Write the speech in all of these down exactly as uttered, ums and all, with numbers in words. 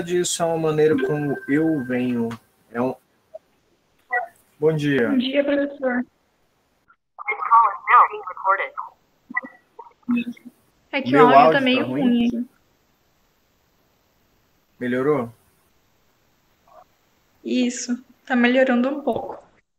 isso é uma maneira como eu venho. É um... Bom Bom dia. dia, professor. É que o Meu áudio tá áudio tá meio ruim? ruim aqui. Melhorou? Isso, tá melhorando um pouco.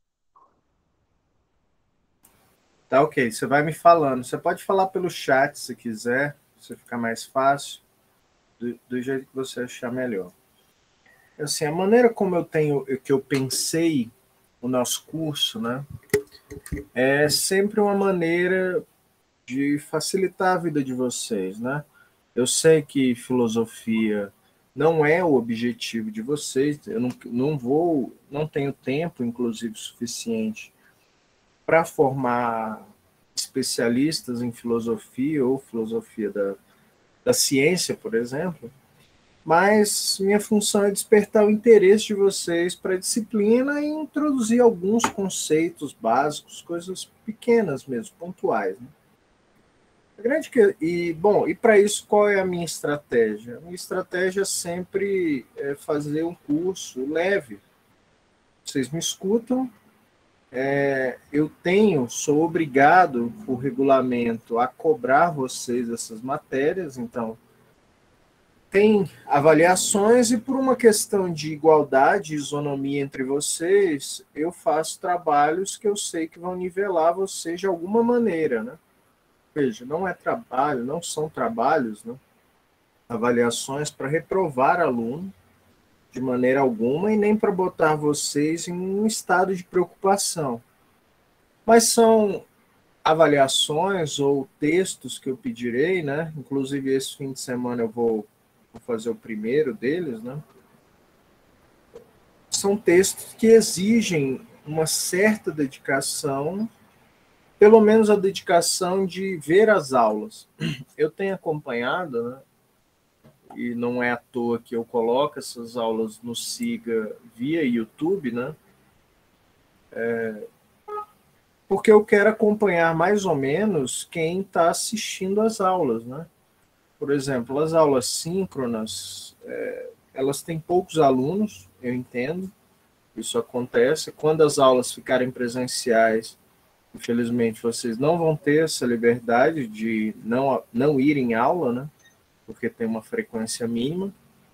Tá ok. Você vai me falando. Você pode falar pelo chat se quiser, se ficar mais fácil, do, do jeito que você achar melhor. Assim, a maneira como eu tenho, que eu pensei o nosso curso, né, é sempre uma maneira de facilitar a vida de vocês, né? Eu sei que filosofia não é o objetivo de vocês, eu não, não vou, não tenho tempo, inclusive, suficiente para formar especialistas em filosofia ou filosofia da, da ciência, por exemplo, mas minha função é despertar o interesse de vocês para a disciplina e introduzir alguns conceitos básicos, coisas pequenas mesmo, pontuais, né? A grande que... E, bom, e para isso, qual é a minha estratégia? A minha estratégia é sempre é fazer um curso leve. Vocês me escutam, é, eu tenho, sou obrigado por regulamento a cobrar vocês essas matérias, então tem avaliações e por uma questão de igualdade e isonomia entre vocês, eu faço trabalhos que eu sei que vão nivelar vocês de alguma maneira, né? Veja, não é trabalho, não são trabalhos, né? Avaliações para reprovar aluno de maneira alguma e nem para botar vocês em um estado de preocupação. Mas são avaliações ou textos que eu pedirei, né? Inclusive esse fim de semana eu vou, vou fazer o primeiro deles, né? São textos que exigem uma certa dedicação, pelo menos a dedicação de ver as aulas. Eu tenho acompanhado, né? E não é à toa que eu coloco essas aulas no Siga via YouTube, né? Porque eu quero acompanhar mais ou menos quem está assistindo às aulas, né? Por exemplo, as aulas síncronas, é, elas têm poucos alunos, eu entendo, isso acontece. Quando as aulas ficarem presenciais, infelizmente vocês não vão ter essa liberdade de não, não ir em aula, né? Porque tem uma frequência mínima.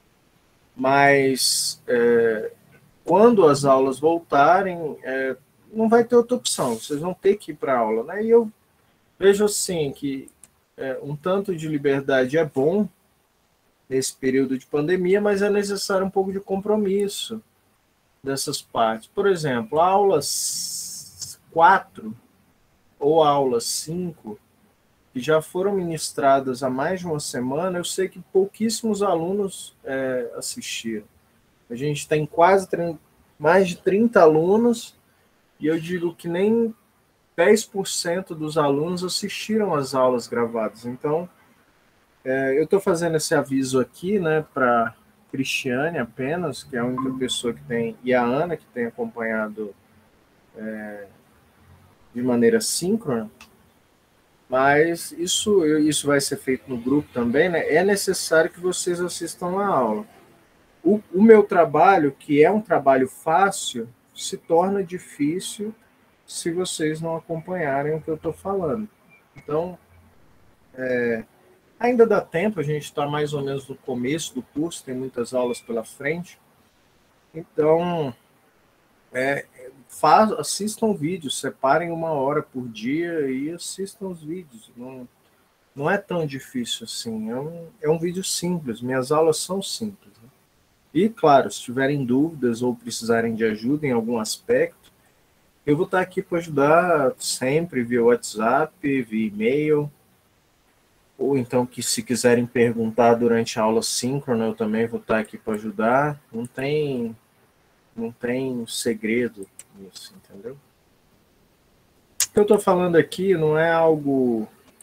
Mas é, quando as aulas voltarem, é, não vai ter outra opção, vocês vão ter que ir para a aula, né? E eu vejo assim que é, um tanto de liberdade é bom nesse período de pandemia, mas é necessário um pouco de compromisso dessas partes. Por exemplo, a aula quatro ou a aula cinco, que já foram ministradas há mais de uma semana, eu sei que pouquíssimos alunos é, assistiram. A gente tem quase mais de trinta alunos, e eu digo que nem dez por cento dos alunos assistiram às aulas gravadas. Então, é, eu estou fazendo esse aviso aqui, né, para Cristiane apenas, que é a única pessoa que tem, e a Ana, que tem acompanhado é, de maneira síncrona, mas isso, isso vai ser feito no grupo também, né? É necessário que vocês assistam a aula. O, o meu trabalho, que é um trabalho fácil, se torna difícil se vocês não acompanharem o que eu estou falando. Então, é, ainda dá tempo, a gente está mais ou menos no começo do curso, tem muitas aulas pela frente. Então, é, faz, assistam vídeos, separem uma hora por dia e assistam os vídeos. Não, não é tão difícil assim, é um, é um vídeo simples, minhas aulas são simples, né? E, claro, se tiverem dúvidas ou precisarem de ajuda em algum aspecto, eu vou estar aqui para ajudar sempre via WhatsApp, via e-mail, ou então que se quiserem perguntar durante a aula síncrona, eu também vou estar aqui para ajudar. Não tem, não tem segredo nisso, entendeu? O que eu estou falando aqui não é algo,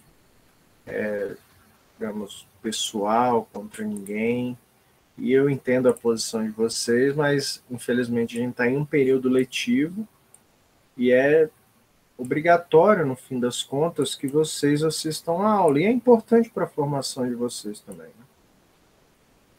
digamos, pessoal contra ninguém. E eu entendo a posição de vocês, mas infelizmente a gente está em um período letivo e é obrigatório, no fim das contas, que vocês assistam a aula. E é importante para a formação de vocês também, né?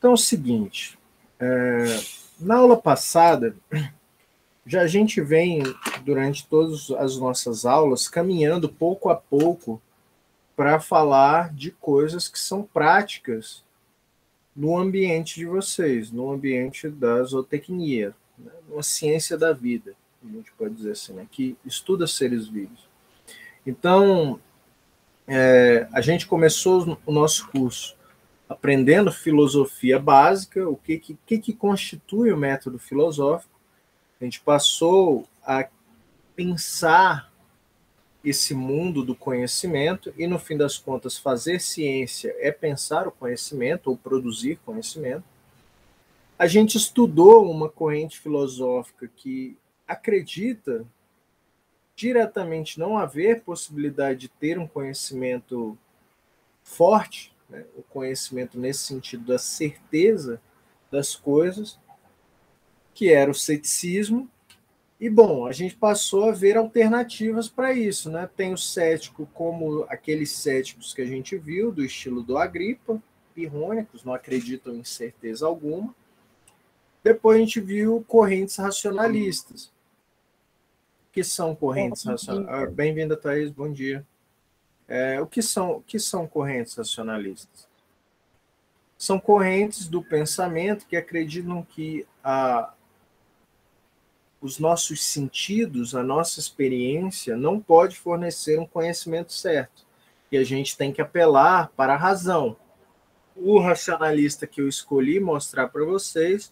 Então é o seguinte, é, na aula passada, já a gente vem, durante todas as nossas aulas, caminhando pouco a pouco para falar de coisas que são práticas no ambiente de vocês, no ambiente da zootecnia, né? Uma ciência da vida, a gente pode dizer assim, né? Que estuda seres vivos. Então, é, a gente começou o nosso curso aprendendo filosofia básica, o que, que, que constitui o método filosófico. A gente passou a pensar esse mundo do conhecimento e, no fim das contas, fazer ciência é pensar o conhecimento ou produzir conhecimento. A gente estudou uma corrente filosófica que acredita diretamente não haver possibilidade de ter um conhecimento forte, né? O conhecimento nesse sentido da certeza das coisas, que era o ceticismo. E, bom, a gente passou a ver alternativas para isso, né? Tem o cético como aqueles céticos que a gente viu, do estilo do Agripa, pirrônicos, não acreditam em certeza alguma. Depois a gente viu correntes racionalistas. O que são correntes racionalistas? Ah, bem-vinda, Thaís, bom dia. É, o, que são, o que são correntes racionalistas? São correntes do pensamento que acreditam que a os nossos sentidos, a nossa experiência, não pode fornecer um conhecimento certo. E a gente tem que apelar para a razão. O racionalista que eu escolhi mostrar para vocês,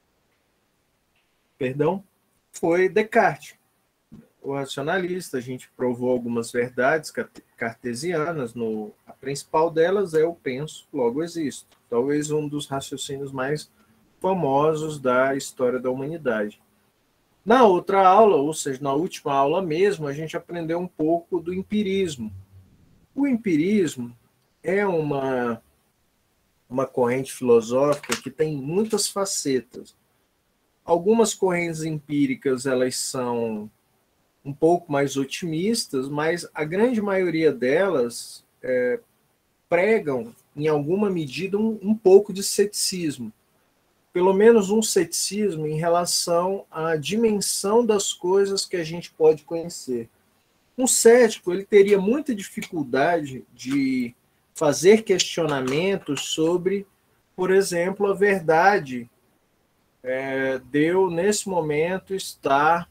perdão, foi Descartes. O racionalista, a gente provou algumas verdades cartesianas, no, a principal delas é eu penso, logo existo. Talvez um dos raciocínios mais famosos da história da humanidade. Na outra aula, ou seja, na última aula mesmo, a gente aprendeu um pouco do empirismo. O empirismo é uma, uma corrente filosófica que tem muitas facetas. Algumas correntes empíricas, elas são um pouco mais otimistas, mas a grande maioria delas é, pregam, em alguma medida, um, um pouco de ceticismo. Pelo menos um ceticismo em relação à dimensão das coisas que a gente pode conhecer. Um cético, ele teria muita dificuldade de fazer questionamentos sobre, por exemplo, a verdade é, de eu, nesse momento, estar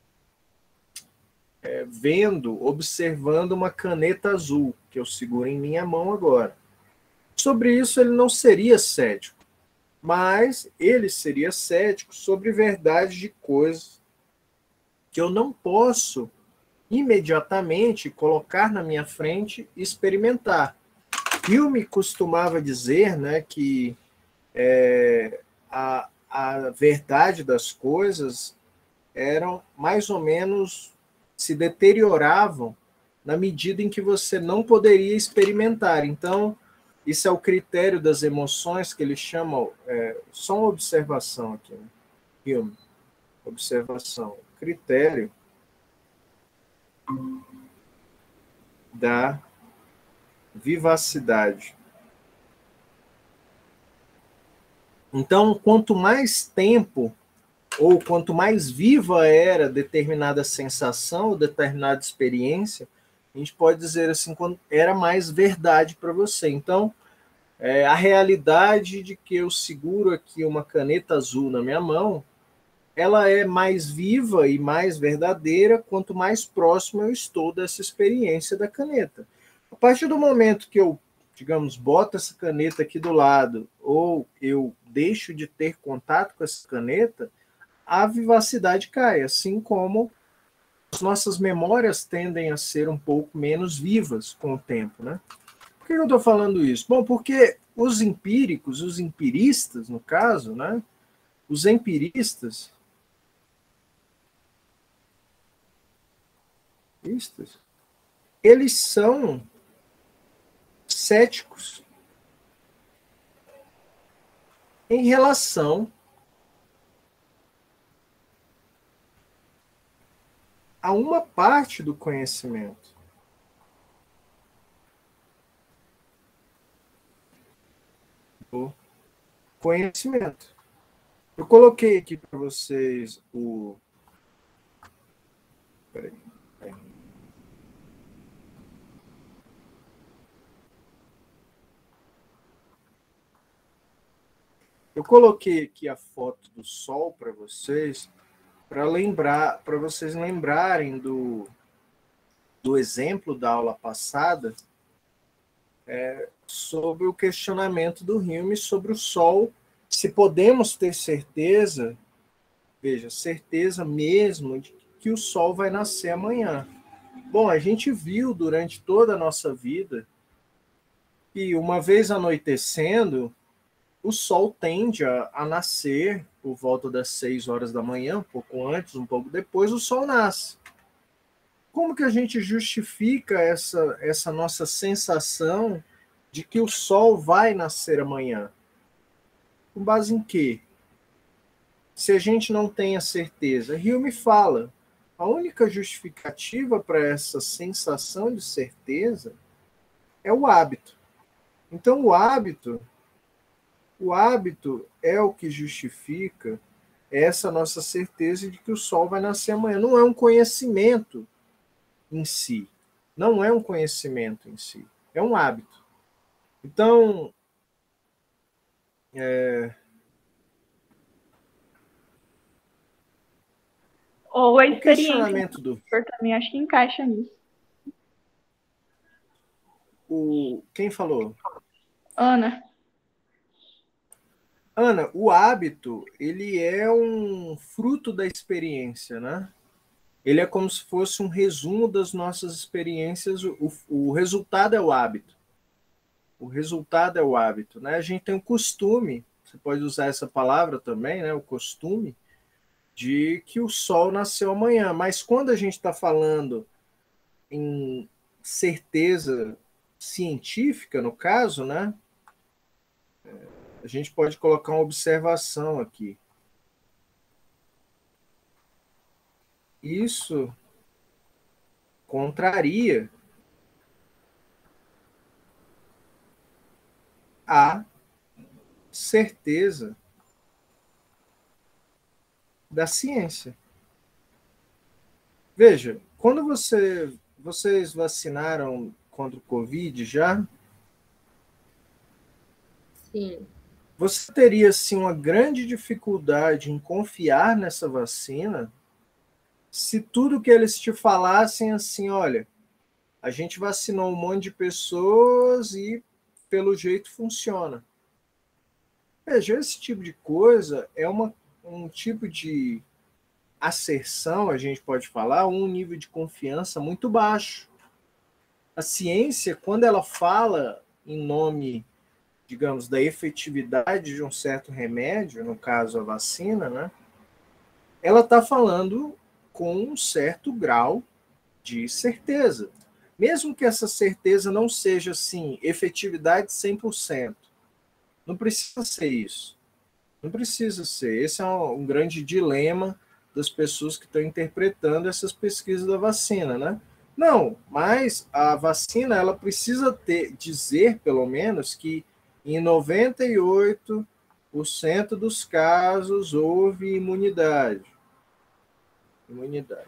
é, vendo, observando uma caneta azul, que eu seguro em minha mão agora. Sobre isso, ele não seria cético. Mas ele seria cético sobre verdades de coisas que eu não posso imediatamente colocar na minha frente e experimentar. Hume costumava dizer, né, que é, a, a verdade das coisas eram mais ou menos, se deterioravam na medida em que você não poderia experimentar. Então, isso é o critério das emoções que eles chamam, é, só uma observação aqui, né? Hume, observação, critério da vivacidade. Então, quanto mais tempo, ou quanto mais viva era determinada sensação, ou determinada experiência, a gente pode dizer assim, quando era mais verdade para você. Então, é, a realidade de que eu seguro aqui uma caneta azul na minha mão, ela é mais viva e mais verdadeira quanto mais próximo eu estou dessa experiência da caneta. A partir do momento que eu, digamos, boto essa caneta aqui do lado, ou eu deixo de ter contato com essa caneta, a vivacidade cai, assim como as nossas memórias tendem a ser um pouco menos vivas com o tempo, né? Por que eu estou falando isso? Bom, porque os empíricos, os empiristas, no caso, né? Os empiristas, eles são céticos em relação a uma parte do conhecimento. Do conhecimento. Eu coloquei aqui para vocês o... Peraí. Peraí. Eu coloquei aqui a foto do Sol para vocês, para lembrar, para vocês lembrarem do, do exemplo da aula passada, é, sobre o questionamento do Hume sobre o Sol, se podemos ter certeza, veja, certeza mesmo de que o Sol vai nascer amanhã. Bom, a gente viu durante toda a nossa vida que uma vez anoitecendo, o Sol tende a, a nascer por volta das seis horas da manhã, um pouco antes, um pouco depois, o Sol nasce. Como que a gente justifica essa, essa nossa sensação de que o Sol vai nascer amanhã? Com base em quê? Se a gente não tem a certeza. Hume fala, a única justificativa para essa sensação de certeza é o hábito. Então, o hábito, o hábito é o que justifica essa nossa certeza de que o Sol vai nascer amanhã. Não é um conhecimento em si. Não é um conhecimento em si. É um hábito. Então, é... Ou a o experiência questionamento do... eu também acho que encaixa nisso. O... Quem falou? Ana. Ana, o hábito, ele é um fruto da experiência, né? Ele é como se fosse um resumo das nossas experiências. O, o resultado é o hábito. O resultado é o hábito, né? A gente tem um costume, você pode usar essa palavra também, né? O costume de que o Sol nasceu amanhã. Mas quando a gente está falando em certeza científica, no caso, né? A gente pode colocar uma observação aqui. Isso contraria a certeza da ciência. Veja, quando você, vocês vacinaram contra o Covid já, Sim. você teria assim uma grande dificuldade em confiar nessa vacina se tudo que eles te falassem assim, olha, a gente vacinou um monte de pessoas e pelo jeito funciona. Veja, esse tipo de coisa é uma, um tipo de asserção, a gente pode falar, um nível de confiança muito baixo. A ciência, quando ela fala em nome, digamos, da efetividade de um certo remédio, no caso a vacina, né, ela está falando com um certo grau de certeza. Mesmo que essa certeza não seja, assim, efetividade cem por cento. Não precisa ser isso. Não precisa ser. Esse é um, um grande dilema das pessoas que estão interpretando essas pesquisas da vacina, né? Não, mas a vacina ela precisa ter, dizer, pelo menos, que em noventa e oito por cento dos casos houve imunidade. Imunidade.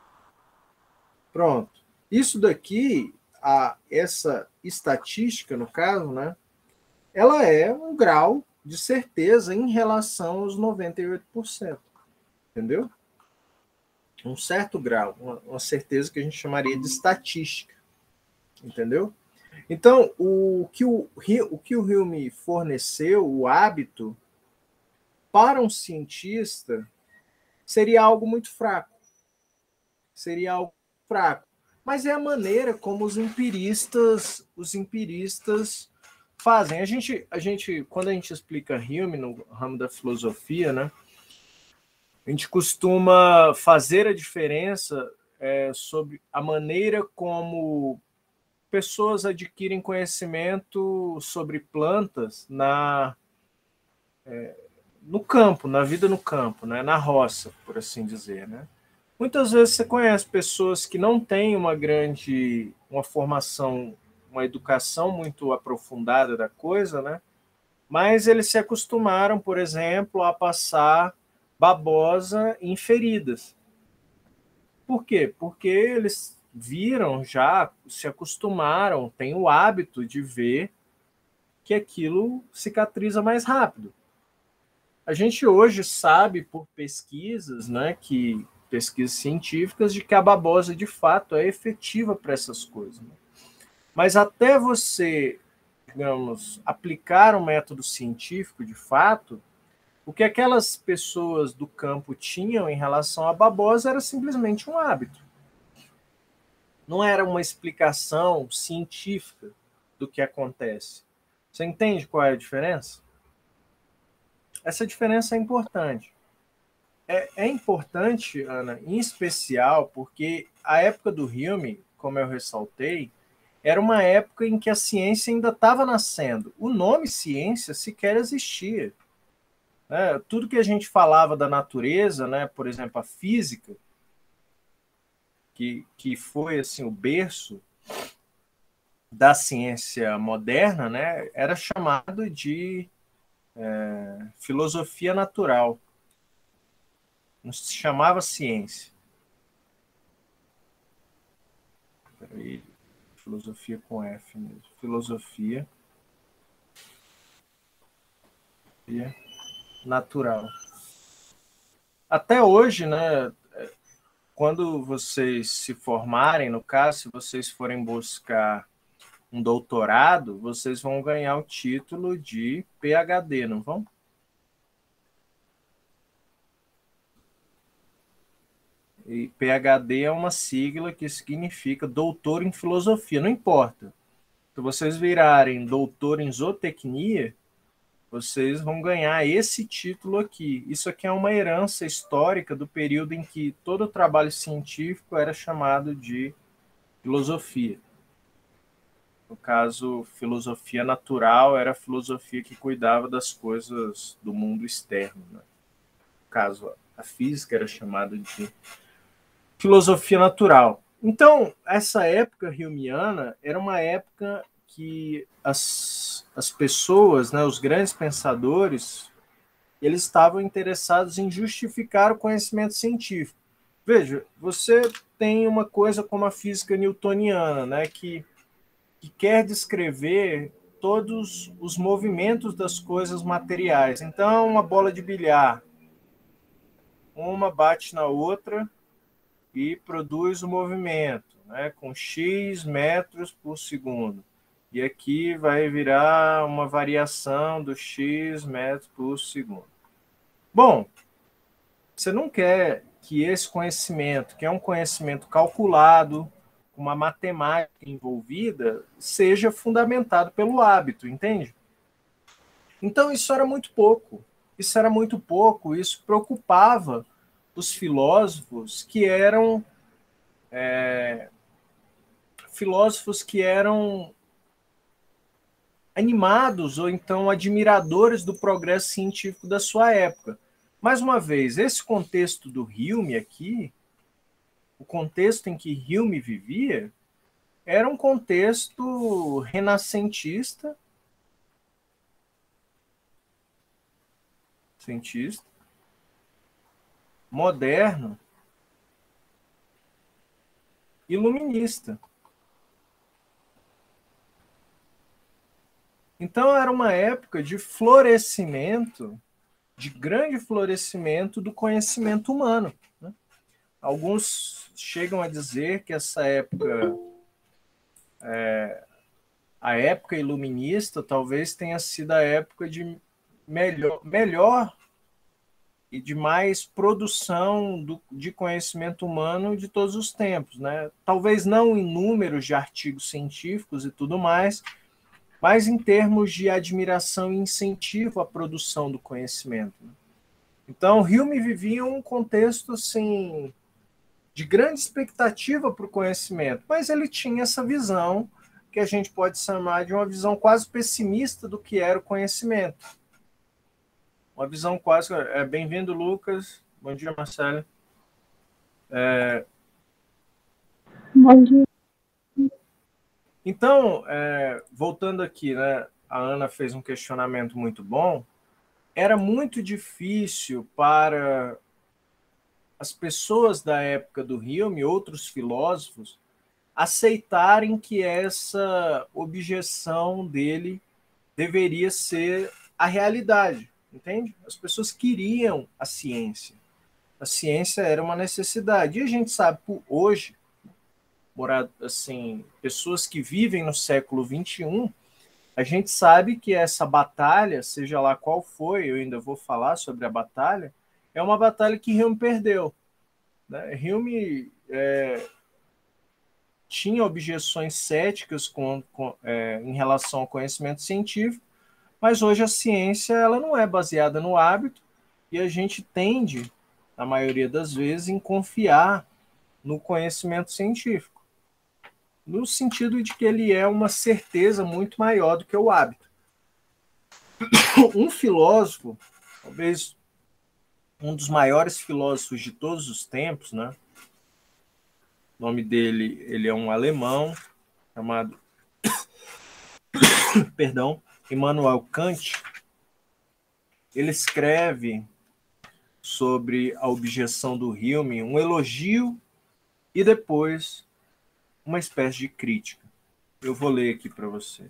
Pronto. Isso daqui, a, essa estatística, no caso, né? Ela é um grau de certeza em relação aos noventa e oito por cento. Entendeu? Um certo grau, uma, uma certeza que a gente chamaria de estatística. Entendeu? Então, o que o, o que o Hume forneceu, o hábito, para um cientista, seria algo muito fraco. Seria algo fraco. Mas é a maneira como os empiristas, os empiristas fazem. A gente, a gente, quando a gente explica Hume no ramo da filosofia, né, a gente costuma fazer a diferença é, sobre a maneira como pessoas adquirem conhecimento sobre plantas na, é, no campo, na vida no campo, né, na roça, por assim dizer, né? Muitas vezes você conhece pessoas que não têm uma grande, uma formação, uma educação muito aprofundada da coisa, né? mas eles se acostumaram, por exemplo, a passar babosa em feridas. Por quê? Porque eles viram já, se acostumaram, têm o hábito de ver que aquilo cicatriza mais rápido. A gente hoje sabe por pesquisas, né, que pesquisas científicas, de que a babosa de fato é efetiva para essas coisas. Né? Mas até você, digamos, aplicar um método científico de fato, o que aquelas pessoas do campo tinham em relação à babosa era simplesmente um hábito. Não era uma explicação científica do que acontece. Você entende qual é a diferença? Essa diferença é importante. É, é importante, Ana, em especial porque a época do Hume, como eu ressaltei, era uma época em que a ciência ainda estava nascendo. O nome ciência sequer existia. Né? Tudo que a gente falava da natureza, né? Por exemplo, a física, que, que foi assim o berço da ciência moderna, né? Era chamado de é, filosofia natural. Não se chamava ciência. Peraí, filosofia com F mesmo. Filosofia natural. Até hoje, né? Quando vocês se formarem, no caso, se vocês forem buscar um doutorado, vocês vão ganhar o título de P H D, não vão? E P H D é uma sigla que significa doutor em filosofia, não importa. Se vocês virarem doutor em zootecnia, vocês vão ganhar esse título aqui. Isso aqui é uma herança histórica do período em que todo o trabalho científico era chamado de filosofia. No caso, filosofia natural era a filosofia que cuidava das coisas do mundo externo. Né? No caso, a física era chamada de filosofia natural. Então, essa época humeana era uma época que as, as pessoas, né, os grandes pensadores, eles estavam interessados em justificar o conhecimento científico. Veja, você tem uma coisa como a física newtoniana, né, que, que quer descrever todos os movimentos das coisas materiais. Então, uma bola de bilhar, uma bate na outra e produz o movimento, né, com x metros por segundo. E aqui vai virar uma variação do x metros por segundo. Bom, você não quer que esse conhecimento, que é um conhecimento calculado, com uma matemática envolvida, seja fundamentado pelo hábito, entende? Então, isso era muito pouco. Isso era muito pouco, isso preocupava os filósofos que eram é, filósofos que eram animados ou então admiradores do progresso científico da sua época. Mais uma vez, esse contexto do Hume aqui, o contexto em que Hume vivia, era um contexto renascentista, cientista, moderno, iluminista. Então era uma época de florescimento, de grande florescimento do conhecimento humano. Né? Alguns chegam a dizer que essa época, é, a época iluminista, talvez tenha sido a época de melhor, melhor e de mais produção do, de conhecimento humano de todos os tempos. Né? Talvez não em números de artigos científicos e tudo mais, mas em termos de admiração e incentivo à produção do conhecimento. Então, Hume vivia um contexto assim, de grande expectativa para o conhecimento, mas ele tinha essa visão que a gente pode chamar de uma visão quase pessimista do que era o conhecimento. Uma visão quase... É, bem-vindo, Lucas. Bom dia, Marcelo. É... Bom dia. Então, é, voltando aqui, né? a Ana fez um questionamento muito bom, era muito difícil para as pessoas da época do Hume, outros filósofos, aceitarem que essa objeção dele deveria ser a realidade, entende? As pessoas queriam a ciência. A ciência era uma necessidade. E a gente sabe, por hoje, morado, assim, pessoas que vivem no século vinte e um, a gente sabe que essa batalha, seja lá qual foi, eu ainda vou falar sobre a batalha, é uma batalha que Hume perdeu. Né? Hume é, tinha objeções céticas com, com, é, em relação ao conhecimento científico, mas hoje a ciência ela não é baseada no hábito e a gente tende, na maioria das vezes, em confiar no conhecimento científico, no sentido de que ele é uma certeza muito maior do que o hábito. Um filósofo, talvez um dos maiores filósofos de todos os tempos, né? O nome dele, ele é um alemão chamado, perdão, Immanuel Kant. Ele escreve sobre a objeção do Hume um elogio e depois uma espécie de crítica. Eu vou ler aqui para vocês.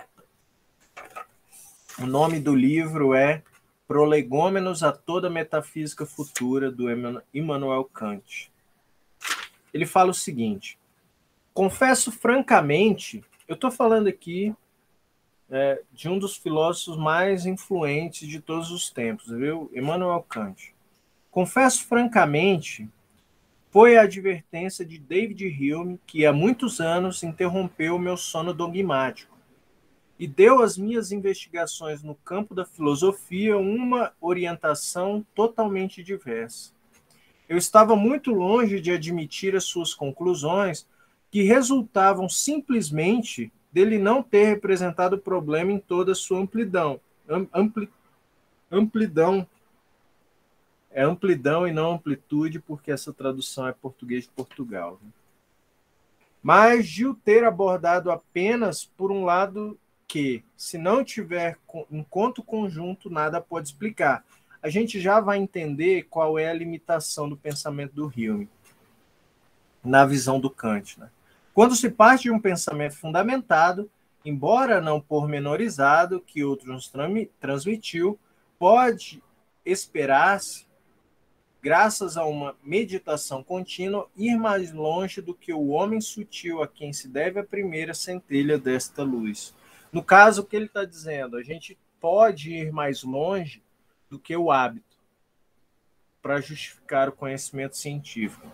O nome do livro é Prolegômenos a toda a metafísica futura, do Immanuel Kant. Ele fala o seguinte: confesso francamente, eu estou falando aqui é, de um dos filósofos mais influentes de todos os tempos, viu? Immanuel Kant. Confesso francamente, foi a advertência de David Hume que há muitos anos interrompeu o meu sono dogmático e deu às minhas investigações no campo da filosofia uma orientação totalmente diversa. Eu estava muito longe de admitir as suas conclusões, que resultavam simplesmente dele não ter representado o problema em toda a sua amplidão. Ampli, amplidão. É amplidão e não amplitude, porque essa tradução é português de Portugal. Mas de o ter abordado apenas por um lado que, se não tiver encontro conjunto, nada pode explicar. A gente já vai entender qual é a limitação do pensamento do Hume, na visão do Kant. Né? Quando se parte de um pensamento fundamentado, embora não pormenorizado, que outro nos transmitiu, pode esperar-se, graças a uma meditação contínua, ir mais longe do que o homem sutil a quem se deve a primeira centelha desta luz. No caso, o que ele está dizendo? A gente pode ir mais longe do que o hábito para justificar o conhecimento científico.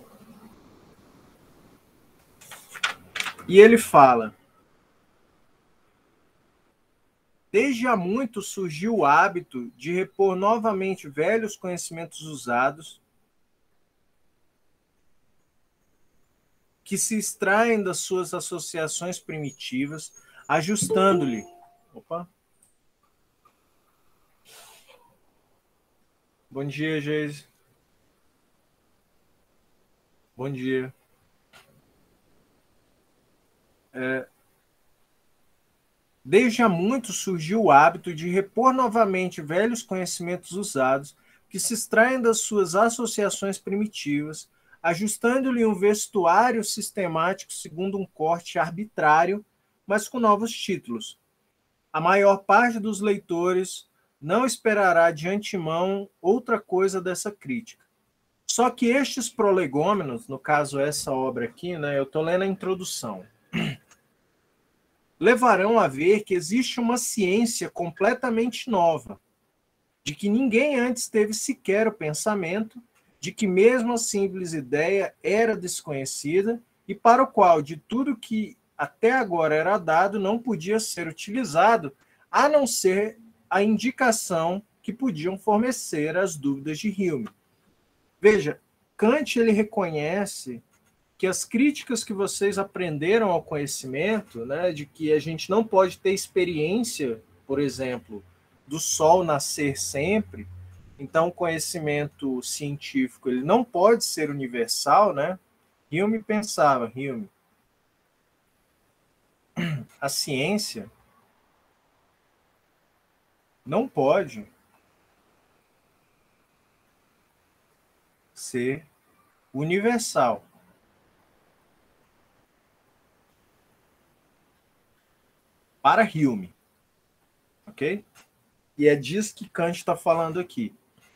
E ele fala: desde há muito surgiu o hábito de repor novamente velhos conhecimentos usados, que se extraem das suas associações primitivas, ajustando-lhe. Opa! Bom dia, Geise. Bom dia. É, desde há muito surgiu o hábito de repor novamente velhos conhecimentos usados que se extraem das suas associações primitivas, ajustando-lhe um vestuário sistemático segundo um corte arbitrário, mas com novos títulos. A maior parte dos leitores não esperará de antemão outra coisa dessa crítica. Só que estes prolegômenos, no caso essa obra aqui, né, eu estou lendo a introdução, levarão a ver que existe uma ciência completamente nova, de que ninguém antes teve sequer o pensamento, de que mesmo a simples ideia era desconhecida e para o qual de tudo que até agora era dado não podia ser utilizado, a não ser a indicação que podiam fornecer as dúvidas de Hume. Veja, Kant ele reconhece que as críticas que vocês aprenderam ao conhecimento, né, de que a gente não pode ter experiência, por exemplo, do sol nascer sempre, então o conhecimento científico ele não pode ser universal, né? Hume pensava, Hume, a ciência não pode ser universal. Para Hume. Ok? E é disso que Kant está falando aqui.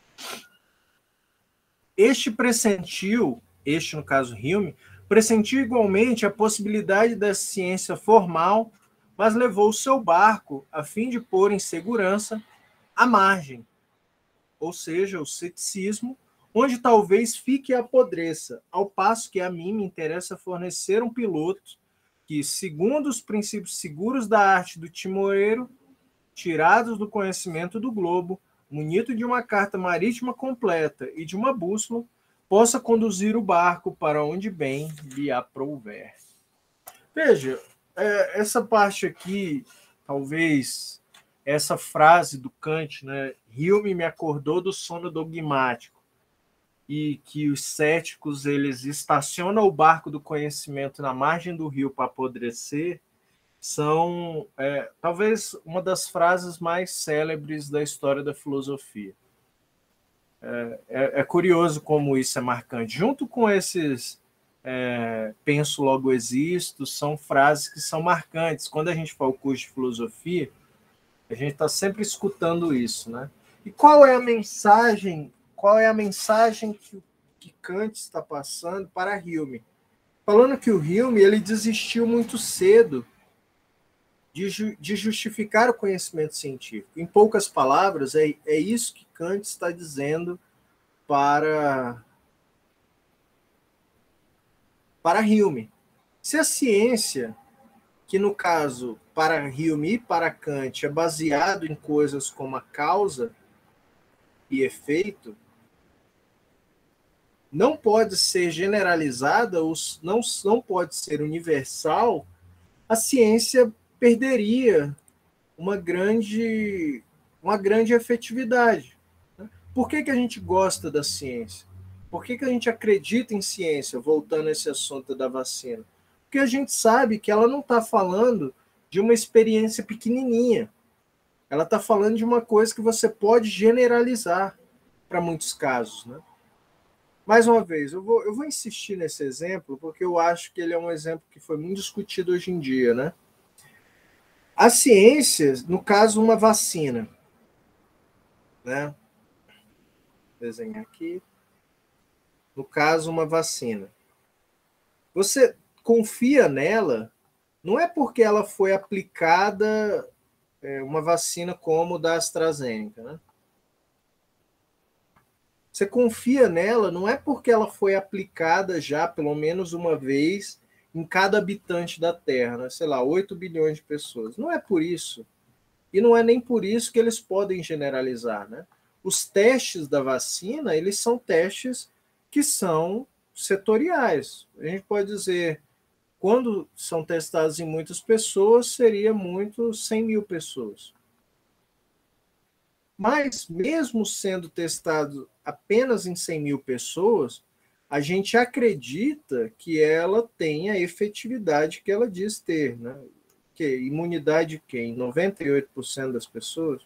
Este pressentiu, este no caso Hume, pressentiu igualmente a possibilidade da ciência formal, mas levou o seu barco a fim de pôr em segurança a margem, ou seja, o ceticismo, onde talvez fique e apodreça, ao passo que a mim me interessa fornecer um piloto que, segundo os princípios seguros da arte do timoreiro, tirados do conhecimento do globo, munido de uma carta marítima completa e de uma bússola, possa conduzir o barco para onde bem lhe aprouver. Veja, é, essa parte aqui, talvez essa frase do Kant, né, Hume me acordou do sono dogmático, e que os céticos eles estacionam o barco do conhecimento na margem do rio para apodrecer, são é, talvez uma das frases mais célebres da história da filosofia. É, é, é curioso como isso é marcante. Junto com esses é, penso logo existo, são frases que são marcantes. Quando a gente faz o curso de filosofia, a gente está sempre escutando isso, né? E qual é a mensagem? Qual é a mensagem que, que Kant está passando para Hume? Falando que o Hume ele desistiu muito cedo de, ju, de justificar o conhecimento científico. Em poucas palavras, é, é isso que Kant está dizendo para para Hume. Se a ciência, que no caso para Hume e para Kant é baseado em coisas como a causa e efeito, não pode ser generalizada ou não, não pode ser universal, a ciência perderia uma grande, uma grande efetividade. Por que, que a gente gosta da ciência? Por que, que a gente acredita em ciência, voltando a esse assunto da vacina? Porque a gente sabe que ela não está falando de uma experiência pequenininha. Ela está falando de uma coisa que você pode generalizar para muitos casos, né? Mais uma vez, eu vou, eu vou insistir nesse exemplo, porque eu acho que ele é um exemplo que foi muito discutido hoje em dia, né? A ciência, no caso, uma vacina, né? Vou desenhar aqui. No caso, uma vacina. Você confia nela, não é porque ela foi aplicada, é, uma vacina como da AstraZeneca, né? Você confia nela não é porque ela foi aplicada já pelo menos uma vez em cada habitante da Terra, né? Sei lá, oito bilhões de pessoas. Não é por isso. E não é nem por isso que eles podem generalizar, né? Os testes da vacina, eles são testes que são setoriais. A gente pode dizer, quando são testados em muitas pessoas, seria muito cem mil pessoas. Mas, mesmo sendo testado apenas em cem mil pessoas, a gente acredita que ela tem a efetividade que ela diz ter, né? Que imunidade que em noventa e oito por cento das pessoas.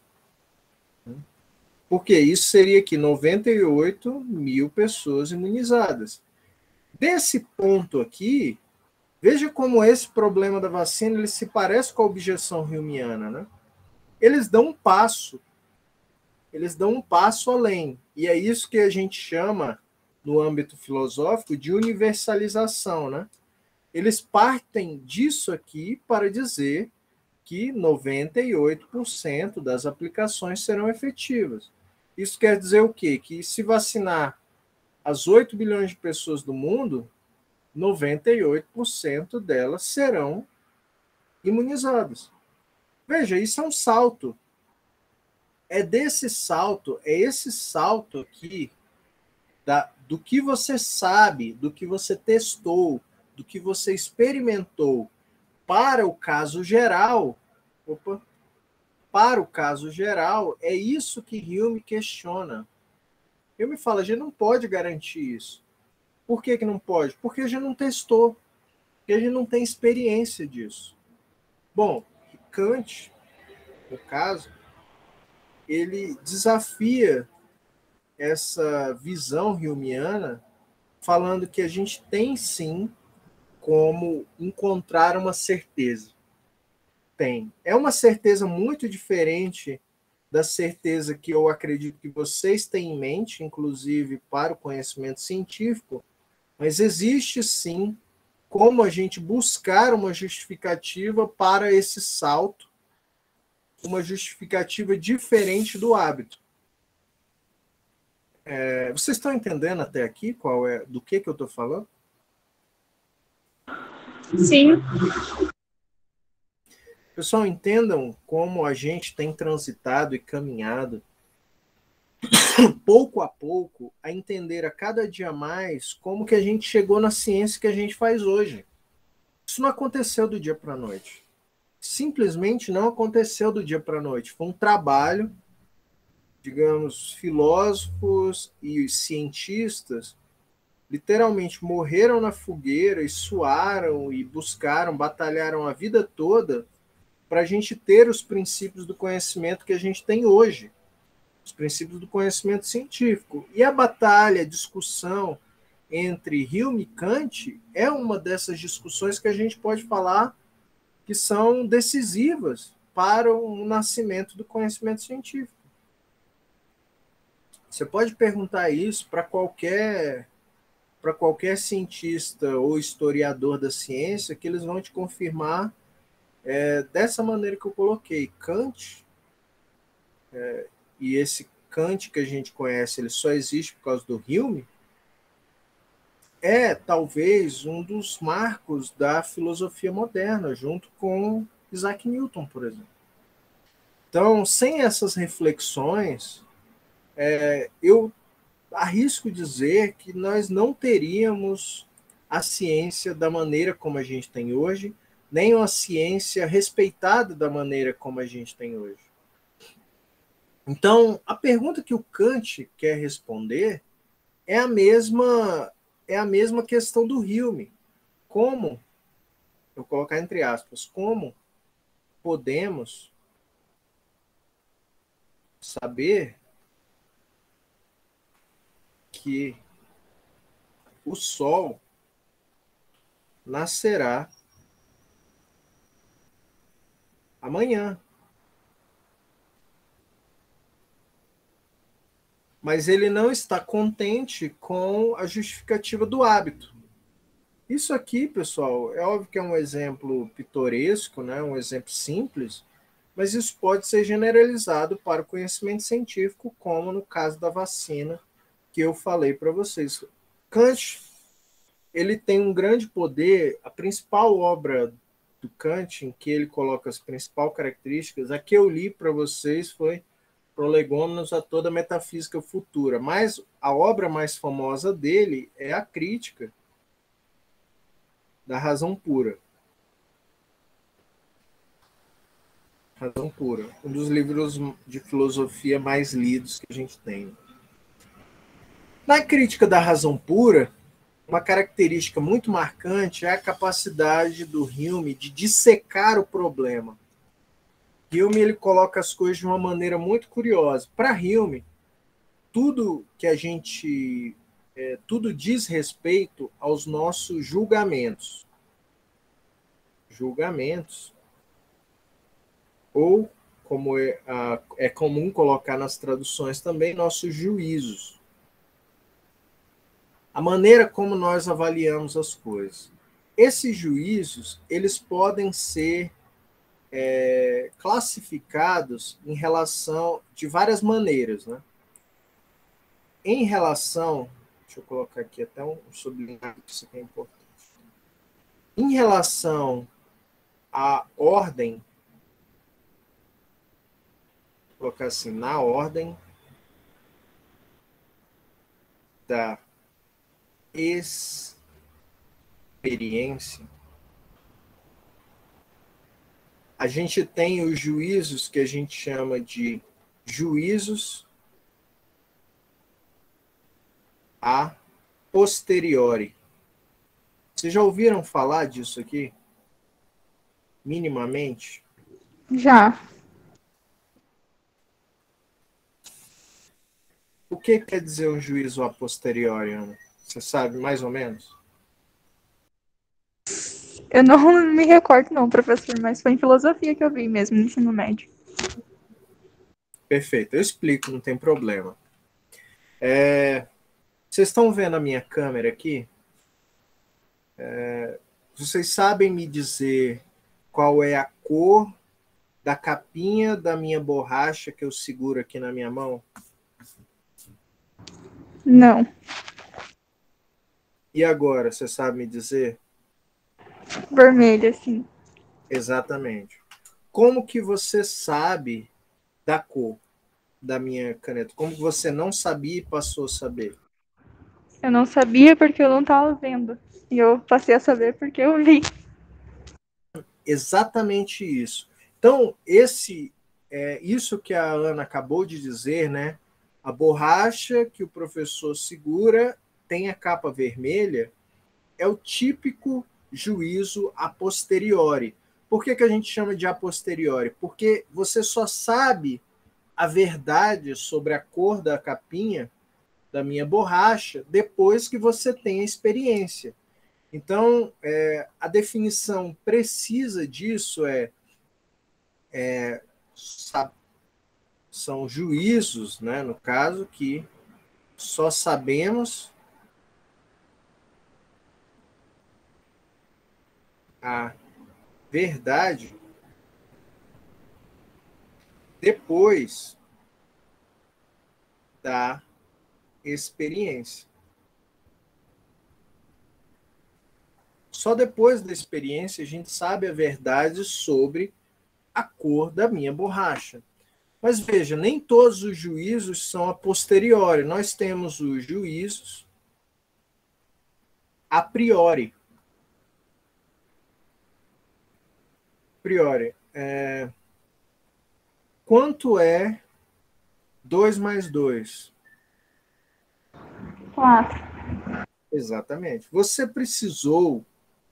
Porque isso seria que noventa e oito mil pessoas imunizadas. Desse ponto aqui, veja como esse problema da vacina ele se parece com a objeção humeana, né? Eles dão um passo eles dão um passo além. E é isso que a gente chama, no âmbito filosófico, de universalização, né? Eles partem disso aqui para dizer que noventa e oito por cento das aplicações serão efetivas. Isso quer dizer o quê? Que se vacinar as oito bilhões de pessoas do mundo, noventa e oito por cento delas serão imunizadas. Veja, isso é um salto. É desse salto, é esse salto aqui da, do que você sabe, do que você testou, do que você experimentou para o caso geral. Opa, para o caso geral, é isso que Hume questiona. Hume fala, a gente não pode garantir isso. Por que, que não pode? Porque a gente não testou, porque a gente não tem experiência disso. Bom, Kant, no caso, ele desafia essa visão humeana, falando que a gente tem sim como encontrar uma certeza. Tem. É uma certeza muito diferente da certeza que eu acredito que vocês têm em mente, inclusive para o conhecimento científico, mas existe sim como a gente buscar uma justificativa para esse salto, uma justificativa diferente do hábito. É, vocês estão entendendo até aqui qual é, do que, que eu estou falando? Sim. Pessoal, entendam como a gente tem transitado e caminhado pouco a pouco a entender a cada dia mais como que a gente chegou na ciência que a gente faz hoje. Isso não aconteceu do dia para a noite. Simplesmente não aconteceu do dia para a noite. Foi um trabalho, digamos, filósofos e cientistas literalmente morreram na fogueira e suaram e buscaram, batalharam a vida toda para a gente ter os princípios do conhecimento que a gente tem hoje, os princípios do conhecimento científico. E a batalha, a discussão entre Hume e Kant é uma dessas discussões que a gente pode falar que são decisivas para o nascimento do conhecimento científico. Você pode perguntar isso para qualquer para qualquer cientista ou historiador da ciência, que eles vão te confirmar é, dessa maneira que eu coloquei. Kant, é, e esse Kant que a gente conhece, ele só existe por causa do Hume, é talvez um dos marcos da filosofia moderna, junto com Isaac Newton, por exemplo. Então, sem essas reflexões, é, eu arrisco dizer que nós não teríamos a ciência da maneira como a gente tem hoje, nem uma ciência respeitada da maneira como a gente tem hoje. Então, a pergunta que o Kant quer responder é a mesma, é a mesma questão do Hume. Como, eu vou colocar entre aspas, como podemos saber que o Sol nascerá amanhã? Mas ele não está contente com a justificativa do hábito. Isso aqui, pessoal, é óbvio que é um exemplo pitoresco, né? Um exemplo simples, mas isso pode ser generalizado para o conhecimento científico, como no caso da vacina que eu falei para vocês. Kant, ele tem um grande poder, a principal obra do Kant, em que ele coloca as principais características, a que eu li para vocês foi Prolegômenos a toda a metafísica futura, mas a obra mais famosa dele é a Crítica da Razão Pura. Razão Pura, um dos livros de filosofia mais lidos que a gente tem. Na Crítica da Razão Pura, uma característica muito marcante é a capacidade do Hume de dissecar o problema. Hume ele coloca as coisas de uma maneira muito curiosa. Para Hume, tudo que a gente é, tudo diz respeito aos nossos julgamentos. Julgamentos. Ou, como é, a, é comum colocar nas traduções também, nossos juízos. A maneira como nós avaliamos as coisas. Esses juízos, eles podem ser é, classificados em relação de várias maneiras, né? Em relação, deixa eu colocar aqui até um sublinhado, que isso aqui é importante. Em relação à ordem, vou colocar assim, na ordem da experiência, a gente tem os juízos que a gente chama de juízos a posteriori. Vocês já ouviram falar disso aqui? Minimamente? Já. O que quer dizer um juízo a posteriori, Ana? Você sabe mais ou menos? Eu não me recordo, não, professor, mas foi em filosofia que eu vi mesmo no ensino médio. Perfeito, eu explico, não tem problema. É, vocês estão vendo a minha câmera aqui? É, vocês sabem me dizer qual é a cor da capinha da minha borracha que eu seguro aqui na minha mão? Não. E agora, você sabe me dizer? Vermelho, assim. Exatamente. Como que você sabe da cor da minha caneta? Como que você não sabia e passou a saber? Eu não sabia porque eu não estava vendo. E eu passei a saber porque eu vi. Exatamente isso. Então, esse é isso que a Ana acabou de dizer, né? A borracha que o professor segura tem a capa vermelha, é o típico juízo a posteriori. Por que, que a gente chama de a posteriori? Porque você só sabe a verdade sobre a cor da capinha da minha borracha depois que você tem a experiência. Então, é, a definição precisa disso é, é são juízos, né, no caso, que só sabemos a verdade depois da experiência. Só depois da experiência a gente sabe a verdade sobre a cor da minha borracha. Mas veja, nem todos os juízos são a posteriori. Nós temos os juízos a priori. Priori. É... Quanto é dois mais dois? Quatro. Exatamente. Você precisou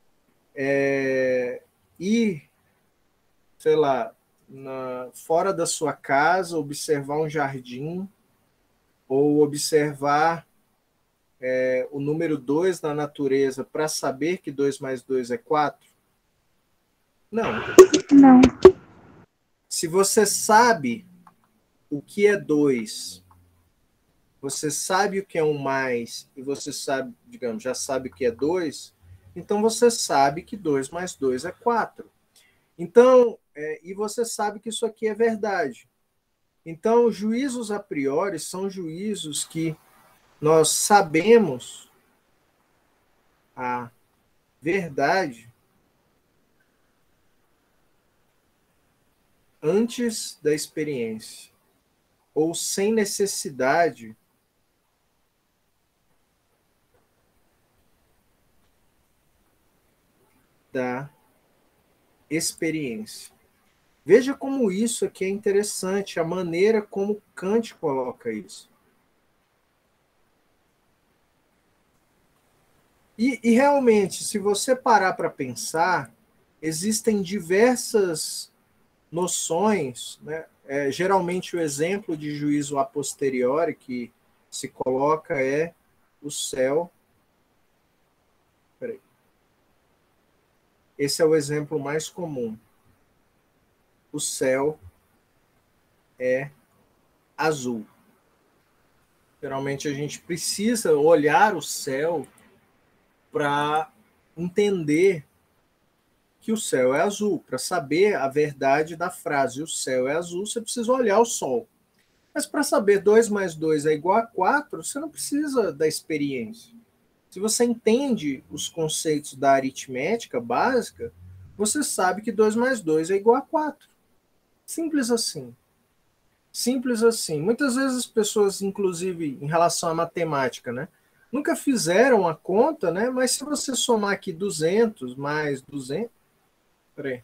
é, ir, sei lá, na, fora da sua casa, observar um jardim, ou observar é, o número dois na natureza para saber que dois mais dois é quatro? Não. Não. Se você sabe o que é dois, você sabe o que é um mais, e você sabe, digamos, já sabe o que é dois, então você sabe que dois mais dois é quatro. Então, é, e você sabe que isso aqui é verdade. Então, juízos a priori são juízos que nós sabemos a verdade antes da experiência, ou sem necessidade da experiência. Veja como isso aqui é interessante, a maneira como Kant coloca isso. E, e realmente, se você parar para pensar, existem diversas noções, né? É, geralmente o exemplo de juízo a posteriori que se coloca é o céu. Peraí. Esse é o exemplo mais comum. O céu é azul. Geralmente a gente precisa olhar o céu para entender que o céu é azul. Para saber a verdade da frase o céu é azul, você precisa olhar o sol. Mas para saber dois mais dois é igual a quatro, você não precisa da experiência. Se você entende os conceitos da aritmética básica, você sabe que dois mais dois é igual a quatro. Simples assim. Simples assim. Muitas vezes as pessoas, inclusive em relação à matemática, né, nunca fizeram a conta, né, mas se você somar aqui duzentos mais duzentos... Peraí.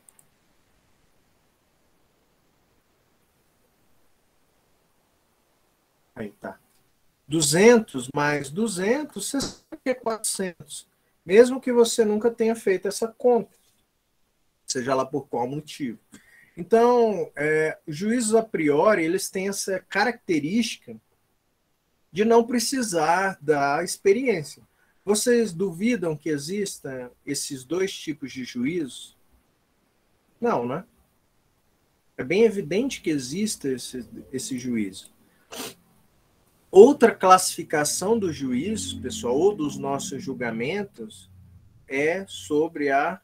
Aí tá. duzentos mais duzentos, você sabe que é quatrocentos. Mesmo que você nunca tenha feito essa conta, seja lá por qual motivo. Então, é, os juízos a priori, eles têm essa característica de não precisar da experiência. Vocês duvidam que existam esses dois tipos de juízos? Não, né? É bem evidente que exista esse, esse juízo. Outra classificação do juízo, pessoal, ou dos nossos julgamentos, é sobre a...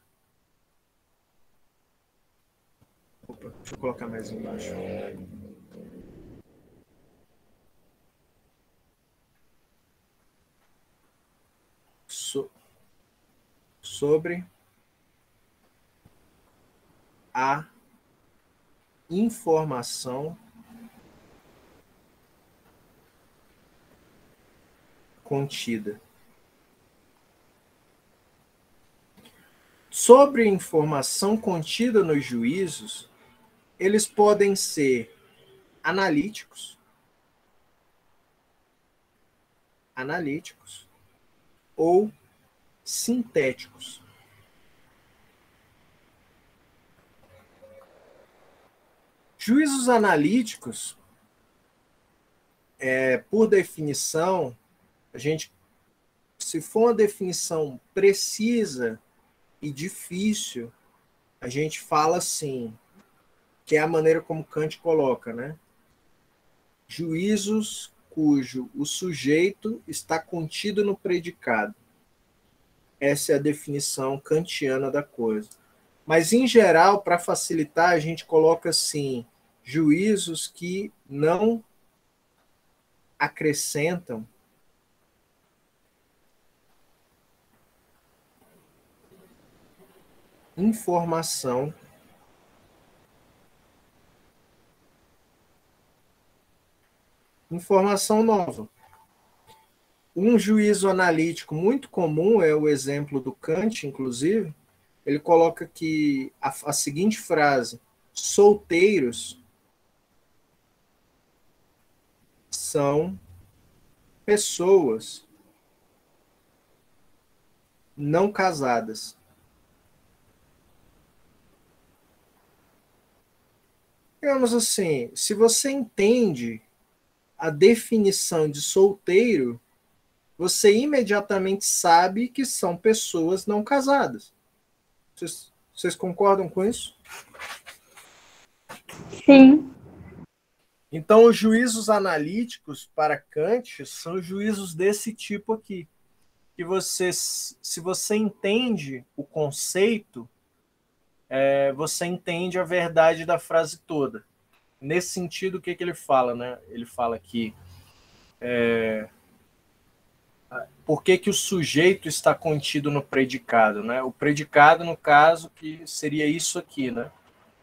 Opa, deixa eu colocar mais embaixo. So... Sobre a informação contida. Sobre informação contida nos juízos, eles podem ser analíticos, analíticos ou sintéticos. Juízos analíticos, é, por definição, a gente, se for uma definição precisa e difícil, a gente fala assim, que é a maneira como Kant coloca, né? Juízos cujo o sujeito está contido no predicado. Essa é a definição kantiana da coisa. Mas, em geral, para facilitar, a gente coloca assim, juízos que não acrescentam informação informação nova. Um juízo analítico muito comum é o exemplo do Kant, inclusive. Ele coloca que a, a seguinte frase: solteiros são pessoas não casadas. Digamos assim, se você entende a definição de solteiro, você imediatamente sabe que são pessoas não casadas. Vocês, vocês concordam com isso? Sim. Então, os juízos analíticos para Kant são juízos desse tipo aqui. Que você, se você entende o conceito, é, você entende a verdade da frase toda. Nesse sentido, o que, que ele fala? Né? Ele fala que é, por que, que o sujeito está contido no predicado? Né? O predicado, no caso, que seria isso aqui. Né?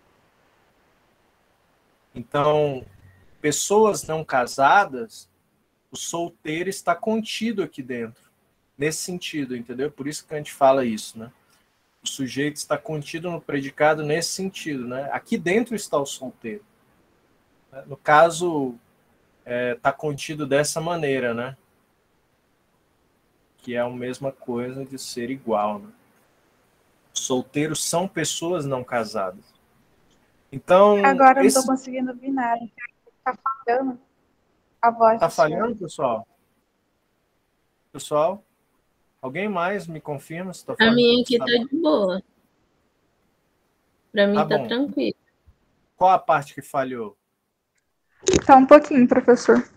Então, pessoas não casadas, o solteiro está contido aqui dentro. Nesse sentido, entendeu? Por isso que a gente fala isso, né? O sujeito está contido no predicado nesse sentido, né? Aqui dentro está o solteiro. No caso, está é, contido dessa maneira, né? Que é a mesma coisa de ser igual, né? Solteiros são pessoas não casadas. Então, Agora eu não esse... estou conseguindo ouvir nada. Está falhando a voz. Está falhando, pessoal? Pessoal? Alguém mais me confirma se está falhando? A minha aqui está de boa. Para mim está tá tranquilo. Qual a parte que falhou? Só um pouquinho, professor.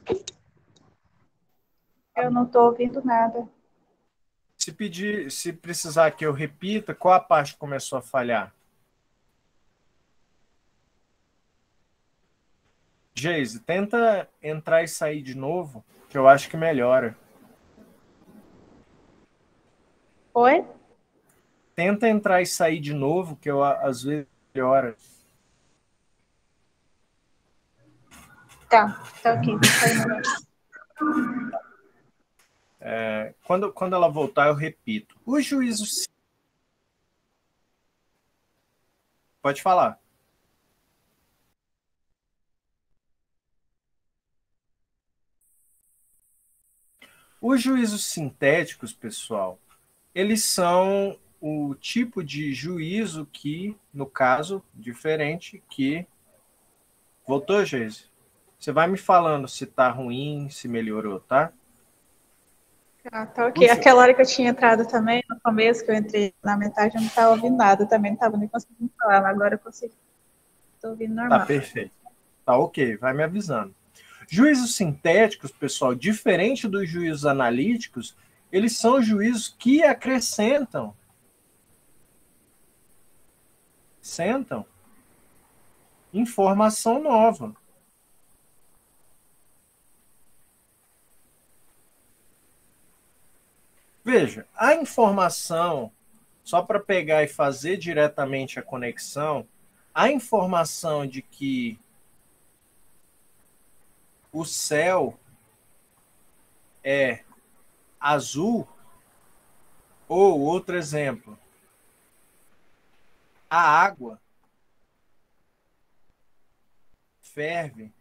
Eu não estou ouvindo nada. Se pedir, se precisar que eu repita, qual a parte que começou a falhar? Geise, tenta entrar e sair de novo, que eu acho que melhora. Oi? Tenta entrar e sair de novo, que eu às vezes melhora. Tá, tá ok. É, quando, quando ela voltar, eu repito. O juízo... Pode falar. Os juízos sintéticos, pessoal, eles são o tipo de juízo que, no caso, diferente, que... Voltou, Geise? Você vai me falando se tá ruim, se melhorou, tá? Ah, tá ok. Aquela hora que eu tinha entrado também, no começo, que eu entrei na metade, eu não estava ouvindo nada, também não estava nem conseguindo falar, mas agora eu consigo. Estou ouvindo Tá normal. perfeito. Tá ok, vai me avisando. Juízos sintéticos, pessoal, diferente dos juízos analíticos, eles são juízos que acrescentam. Acrescentam informação nova. Veja, a informação, só para pegar e fazer diretamente a conexão, a informação de que o céu é azul, ou outro exemplo, a água ferve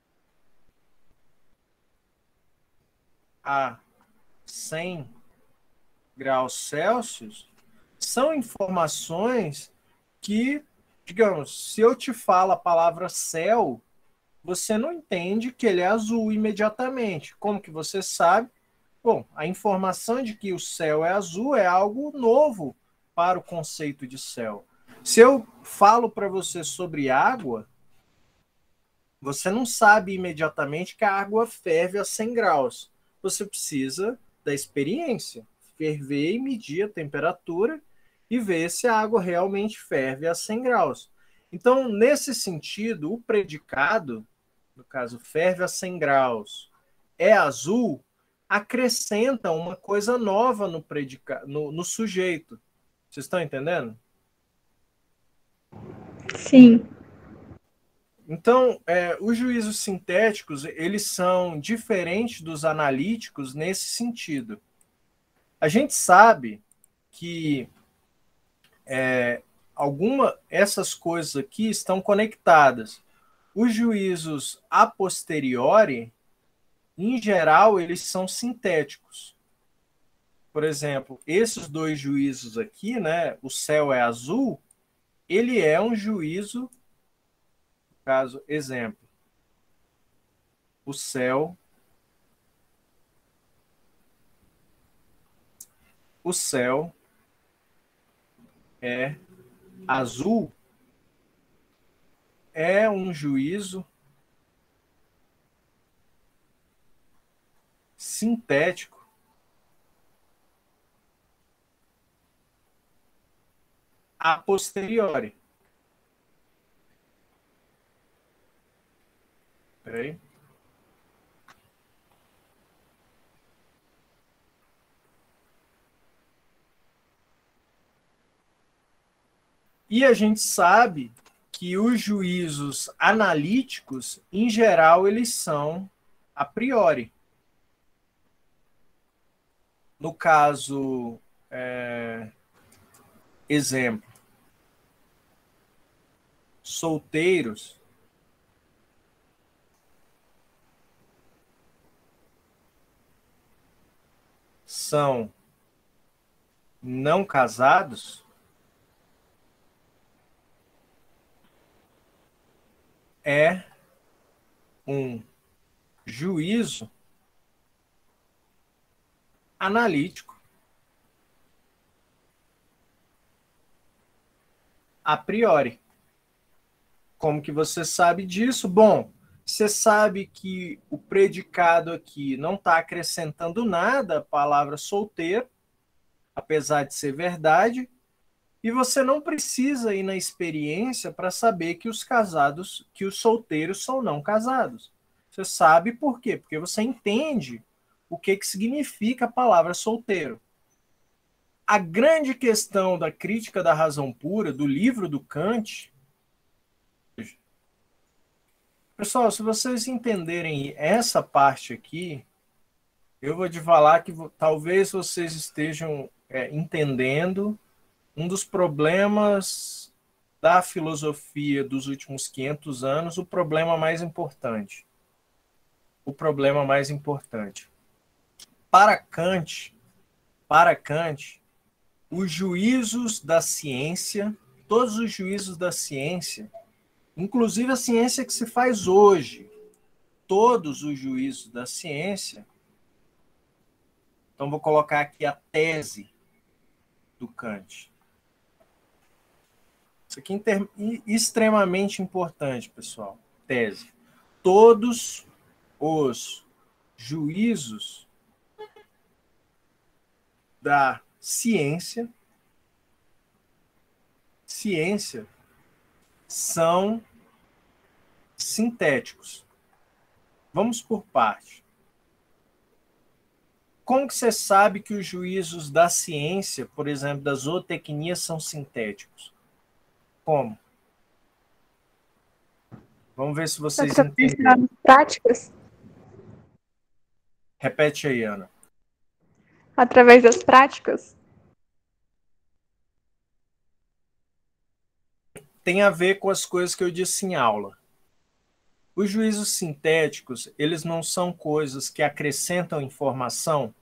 a cem graus Celsius, são informações que, digamos, se eu te falo a palavra céu, você não entende que ele é azul imediatamente. Como que você sabe? Bom, a informação de que o céu é azul é algo novo para o conceito de céu. Se eu falo para você sobre água, você não sabe imediatamente que a água ferve a cem graus. Você precisa da experiência, ferver e medir a temperatura e ver se a água realmente ferve a cem graus. Então, nesse sentido, o predicado, no caso, ferve a cem graus, é azul, acrescenta uma coisa nova no, predicado, no, no sujeito. Vocês estão entendendo? Sim. Então, é, os juízos sintéticos, eles são diferentes dos analíticos nesse sentido. A gente sabe que é, alguma essas coisas aqui estão conectadas. Os juízos a posteriori, em geral, eles são sintéticos. Por exemplo, esses dois juízos aqui, né, o céu é azul, ele é um juízo, caso, exemplo, o céu, o céu é azul, é um juízo sintético a posteriori. Peraí. E a gente sabe que os juízos analíticos, em geral, eles são a priori. No caso, é, exemplo, solteiros são não casados, é um juízo analítico a priori. Como que você sabe disso? Bom, você sabe que o predicado aqui não está acrescentando nada à palavra solteiro, apesar de ser verdade, e você não precisa ir na experiência para saber que os casados, que os solteiros são não casados. Você sabe por quê? Porque você entende o que, que significa a palavra solteiro. A grande questão da crítica da razão pura, do livro do Kant. Pessoal, se vocês entenderem essa parte aqui, eu vou te falar que talvez vocês estejam é, entendendo um dos problemas da filosofia dos últimos quinhentos anos, o problema mais importante. O problema mais importante. Para Kant, para Kant, os juízos da ciência, todos os juízos da ciência, inclusive a ciência que se faz hoje, todos os juízos da ciência. Então, vou colocar aqui a tese do Kant. Isso aqui é extremamente importante, pessoal. Tese. Todos os juízos da ciência, ciência são sintéticos. Vamos por parte. Como que você sabe que os juízos da ciência, por exemplo, da zootecnia, são sintéticos? Como? Vamos ver se vocês entenderam. Nas práticas? Repete aí, Ana. Através das práticas? Tem a ver com as coisas que eu disse em aula. Os juízos sintéticos, eles não são coisas que acrescentam informação.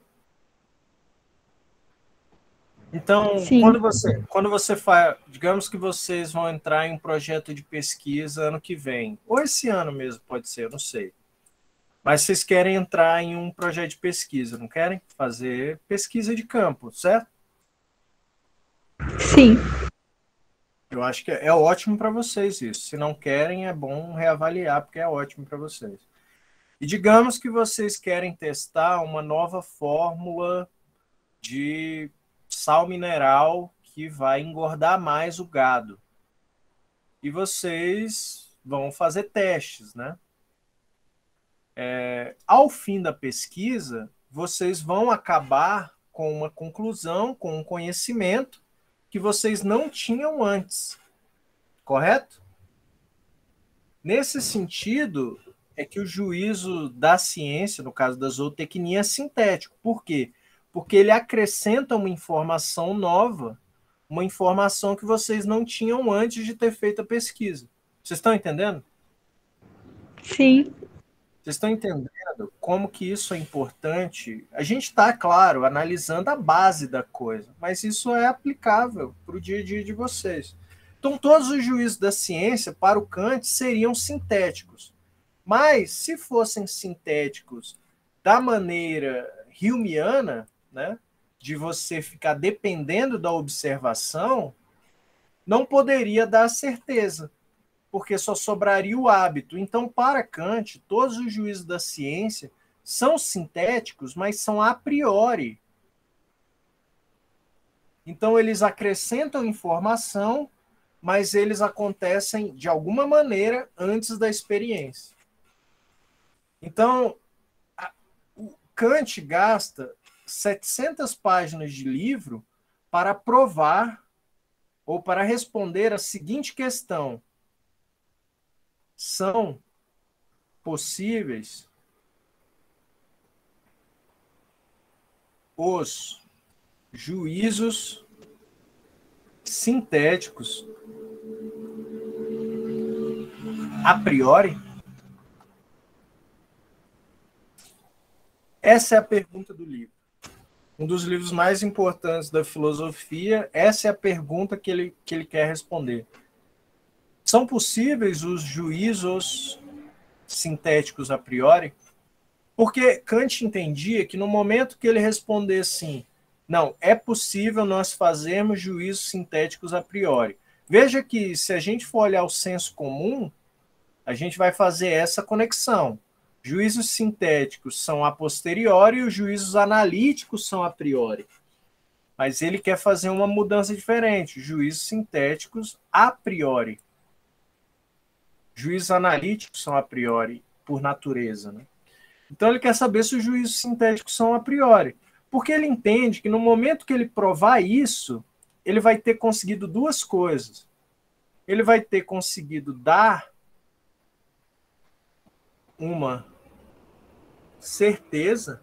Então, Sim. quando você, quando você faz, digamos que vocês vão entrar em um projeto de pesquisa ano que vem, ou esse ano mesmo, pode ser, eu não sei. Mas vocês querem entrar em um projeto de pesquisa, não querem? Fazer pesquisa de campo, certo? Sim. Eu acho que é ótimo para vocês isso. Se não querem, é bom reavaliar, porque é ótimo para vocês. E digamos que vocês querem testar uma nova fórmula de sal mineral que vai engordar mais o gado. E vocês vão fazer testes, né? É, ao fim da pesquisa, vocês vão acabar com uma conclusão, com um conhecimento que vocês não tinham antes. Correto? Nesse sentido, é que o juízo da ciência, no caso da zootecnia, é sintético. Por quê? Porque ele acrescenta uma informação nova, uma informação que vocês não tinham antes de ter feito a pesquisa. Vocês estão entendendo? Sim. Vocês estão entendendo como que isso é importante? A gente está, claro, analisando a base da coisa, mas isso é aplicável para o dia a dia de vocês. Então, todos os juízos da ciência, para o Kant, seriam sintéticos. Mas, se fossem sintéticos da maneira humeana, né, de você ficar dependendo da observação, não poderia dar certeza, porque só sobraria o hábito. Então, para Kant, todos os juízos da ciência são sintéticos, mas são a priori. Então, eles acrescentam informação, mas eles acontecem de alguma maneira antes da experiência. Então, a, o Kant gasta setecentas páginas de livro para provar ou para responder a seguinte questão: são possíveis os juízos sintéticos a priori? Essa é a pergunta do livro. Um dos livros mais importantes da filosofia, essa é a pergunta que ele, que ele quer responder. São possíveis os juízos sintéticos a priori? Porque Kant entendia que no momento que ele responder assim, não, é possível nós fazermos juízos sintéticos a priori. Veja que se a gente for olhar o senso comum, a gente vai fazer essa conexão. Juízos sintéticos são a posteriori e os juízos analíticos são a priori. Mas ele quer fazer uma mudança diferente. Juízos sintéticos a priori. Juízos analíticos são a priori, por natureza, né? Então ele quer saber se os juízos sintéticos são a priori. Porque ele entende que no momento que ele provar isso, ele vai ter conseguido duas coisas. Ele vai ter conseguido dar uma certeza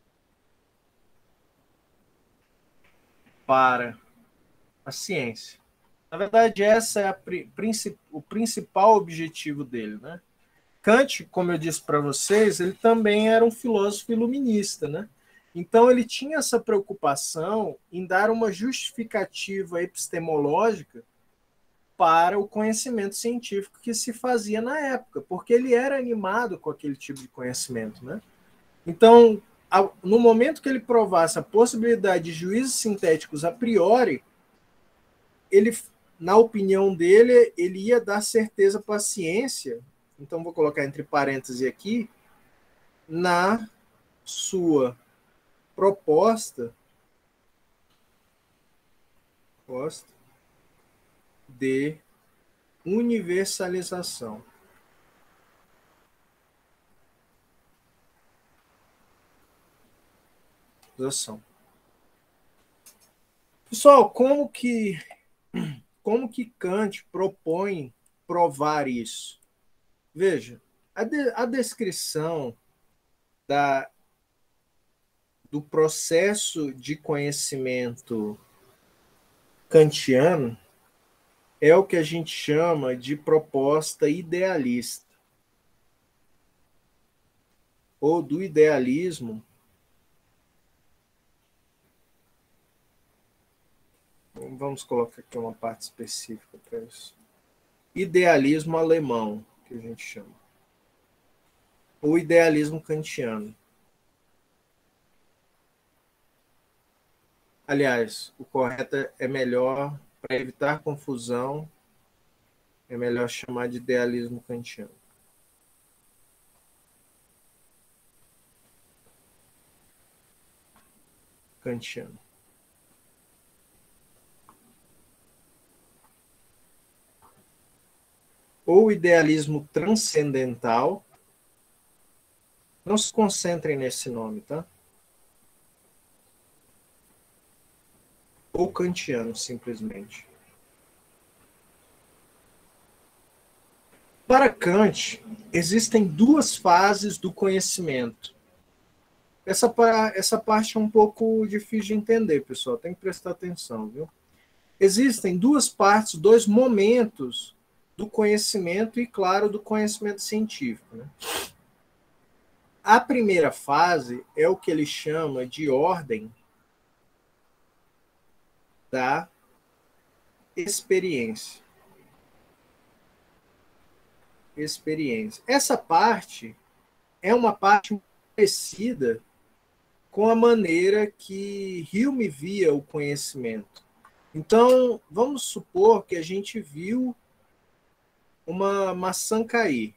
para a ciência. Na verdade, essa é a, o principal objetivo dele, né? Kant, como eu disse para vocês, ele também era um filósofo iluminista, né? Então ele tinha essa preocupação em dar uma justificativa epistemológica para o conhecimento científico que se fazia na época, porque ele era animado com aquele tipo de conhecimento, né? Então, no momento que ele provasse a possibilidade de juízos sintéticos a priori, ele, na opinião dele, ele ia dar certeza para a ciência, então vou colocar entre parênteses aqui, na sua proposta, proposta de universalização. Pessoal, como que, como que Kant propõe provar isso? Veja, a, de, a descrição da, do processo de conhecimento kantiano é o que a gente chama de proposta idealista, ou do idealismo. Vamos colocar aqui uma parte específica para isso. Idealismo alemão, que a gente chama. O idealismo kantiano. Aliás, o correto é melhor, para evitar confusão, é melhor chamar de idealismo kantiano. Kantiano. Ou idealismo transcendental. Não se concentrem nesse nome, tá? Ou kantiano, simplesmente. Para Kant, existem duas fases do conhecimento. Essa, essa parte é um pouco difícil de entender, pessoal. Tem que prestar atenção, viu? Existem duas partes, dois momentos do conhecimento e, claro, do conhecimento científico, né? A primeira fase é o que ele chama de ordem da experiência. Experiência. Essa parte é uma parte parecida com a maneira que Hume via o conhecimento. Então, vamos supor que a gente viu uma maçã cair.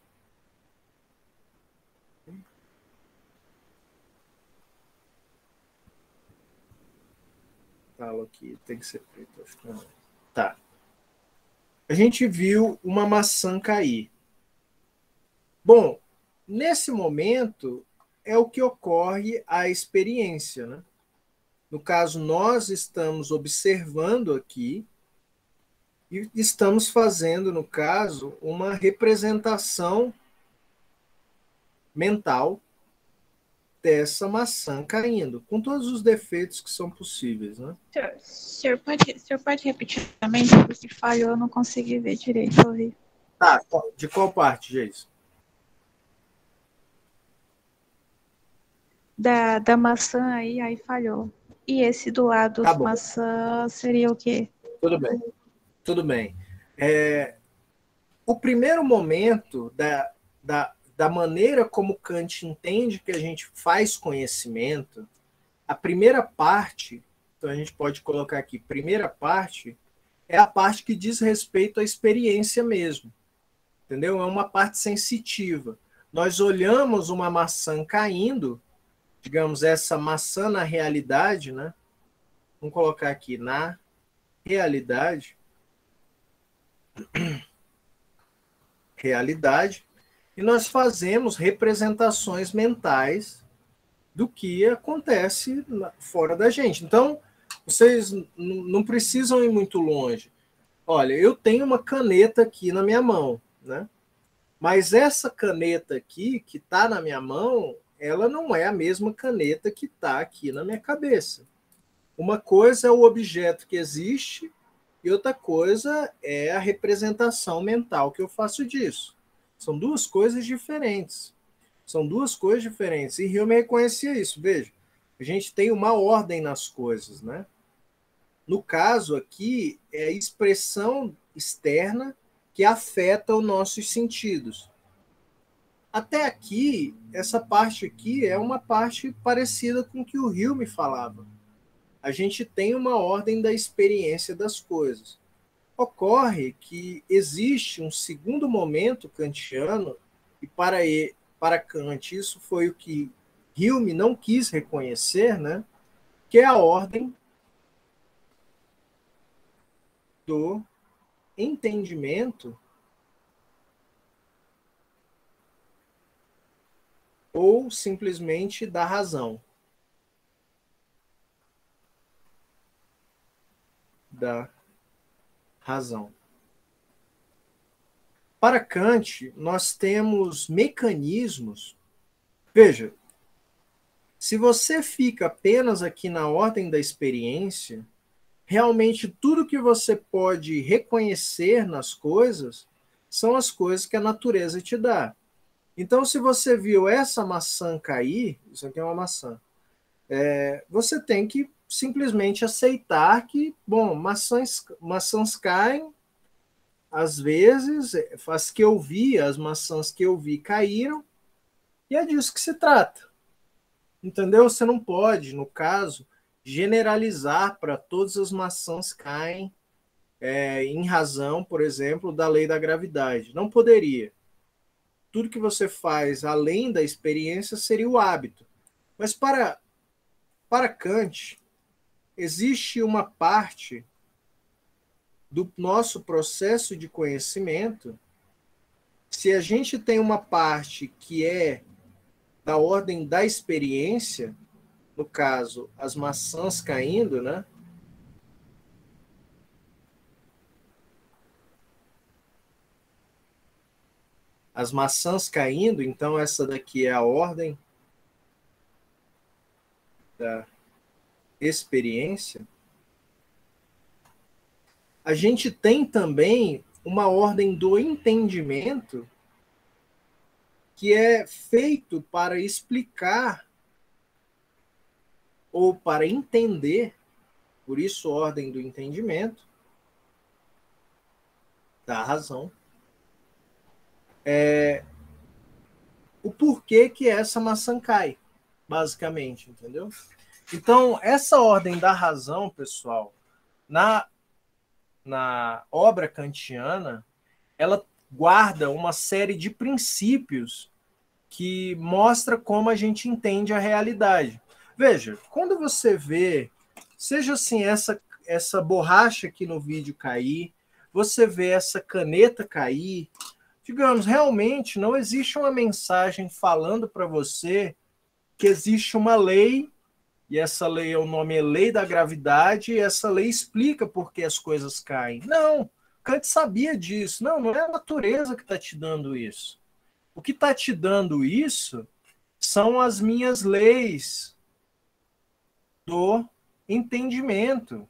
Falo aqui, tem que ser preto, acho que não. Tá. A gente viu uma maçã cair. Bom, nesse momento é o que ocorre a experiência, né? No caso, nós estamos observando aqui e estamos fazendo, no caso, uma representação mental dessa maçã caindo, com todos os defeitos que são possíveis, né? O senhor pode, o senhor pode repetir também? Se falhou, eu não consegui ver direito. Ouvir. Tá, de qual parte, Geis? Da, da maçã aí, aí falhou. E esse do lado Tá da bom. maçã seria o quê? Tudo bem, tudo bem. É, o primeiro momento da, da, da maneira como Kant entende que a gente faz conhecimento, a primeira parte, então a gente pode colocar aqui, primeira parte, é a parte que diz respeito à experiência mesmo, entendeu? É uma parte sensitiva. Nós olhamos uma maçã caindo, digamos, essa maçã na realidade, né? Vamos colocar aqui, na realidade, realidade, e nós fazemos representações mentais do que acontece fora da gente. Então, vocês não precisam ir muito longe. Olha, eu tenho uma caneta aqui na minha mão, né? Mas essa caneta aqui, que está na minha mão, ela não é a mesma caneta que está aqui na minha cabeça. Uma coisa é o objeto que existe e outra coisa é a representação mental que eu faço disso. São duas coisas diferentes. São duas coisas diferentes. E Hume reconhecia isso. Veja, a gente tem uma ordem nas coisas, né? No caso aqui, é a expressão externa que afeta os nossos sentidos. Até aqui, essa parte aqui é uma parte parecida com o que o Hume falava. A gente tem uma ordem da experiência das coisas. Ocorre que existe um segundo momento kantiano, e para, ele, para Kant isso foi o que Hume não quis reconhecer, né? Que é a ordem do entendimento ou simplesmente da razão. Da razão. Para Kant, nós temos mecanismos. Veja, se você fica apenas aqui na ordem da experiência, realmente tudo que você pode reconhecer nas coisas são as coisas que a natureza te dá. Então, se você viu essa maçã cair, isso aqui é uma maçã, é, você tem que simplesmente aceitar que, bom, maçãs, maçãs caem, às vezes, as que eu vi, as maçãs que eu vi caíram, e é disso que se trata. Entendeu? Você não pode, no caso, generalizar para todas as maçãs caem é, em razão, por exemplo, da lei da gravidade. Não poderia. Tudo que você faz além da experiência seria o hábito. Mas para, para Kant, existe uma parte do nosso processo de conhecimento. Se a gente tem uma parte que é da ordem da experiência, no caso, as maçãs caindo, né? As maçãs caindo, então essa daqui é a ordem da experiência. A gente tem também uma ordem do entendimento que é feito para explicar ou para entender, por isso ordem do entendimento, da razão, é, o porquê que essa maçã cai, basicamente, entendeu? Então, essa ordem da razão, pessoal, na, na obra kantiana, ela guarda uma série de princípios que mostra como a gente entende a realidade. Veja, quando você vê, seja assim, essa, essa borracha aqui no vídeo cair, você vê essa caneta cair, digamos, realmente não existe uma mensagem falando para você que existe uma lei, e essa lei, o nome é lei da gravidade, e essa lei explica por que as coisas caem. Não, Kant sabia disso. Não, não é a natureza que está te dando isso. O que está te dando isso são as minhas leis do entendimento.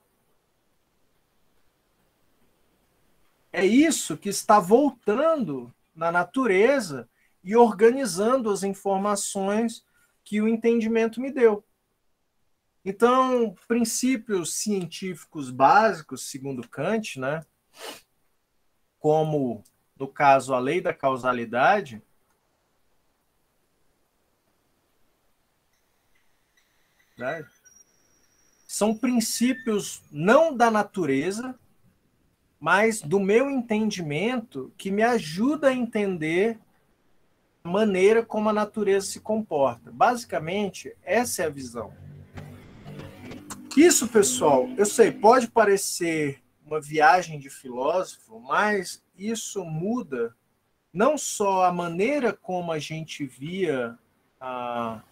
É isso que está voltando na natureza e organizando as informações que o entendimento me deu. Então, princípios científicos básicos, segundo Kant, né, como, no caso, a lei da causalidade, né, são princípios não da natureza, mas do meu entendimento que me ajuda a entender a maneira como a natureza se comporta. Basicamente, essa é a visão. Isso, pessoal, eu sei, pode parecer uma viagem de filósofo, mas isso muda não só a maneira como a gente via a,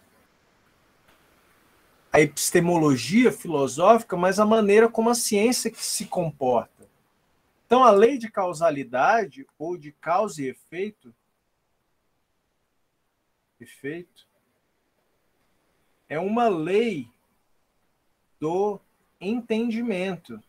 a epistemologia filosófica, mas a maneira como a ciência que se comporta. Então, a lei de causalidade, ou de causa e efeito, efeito é uma lei do entendimento.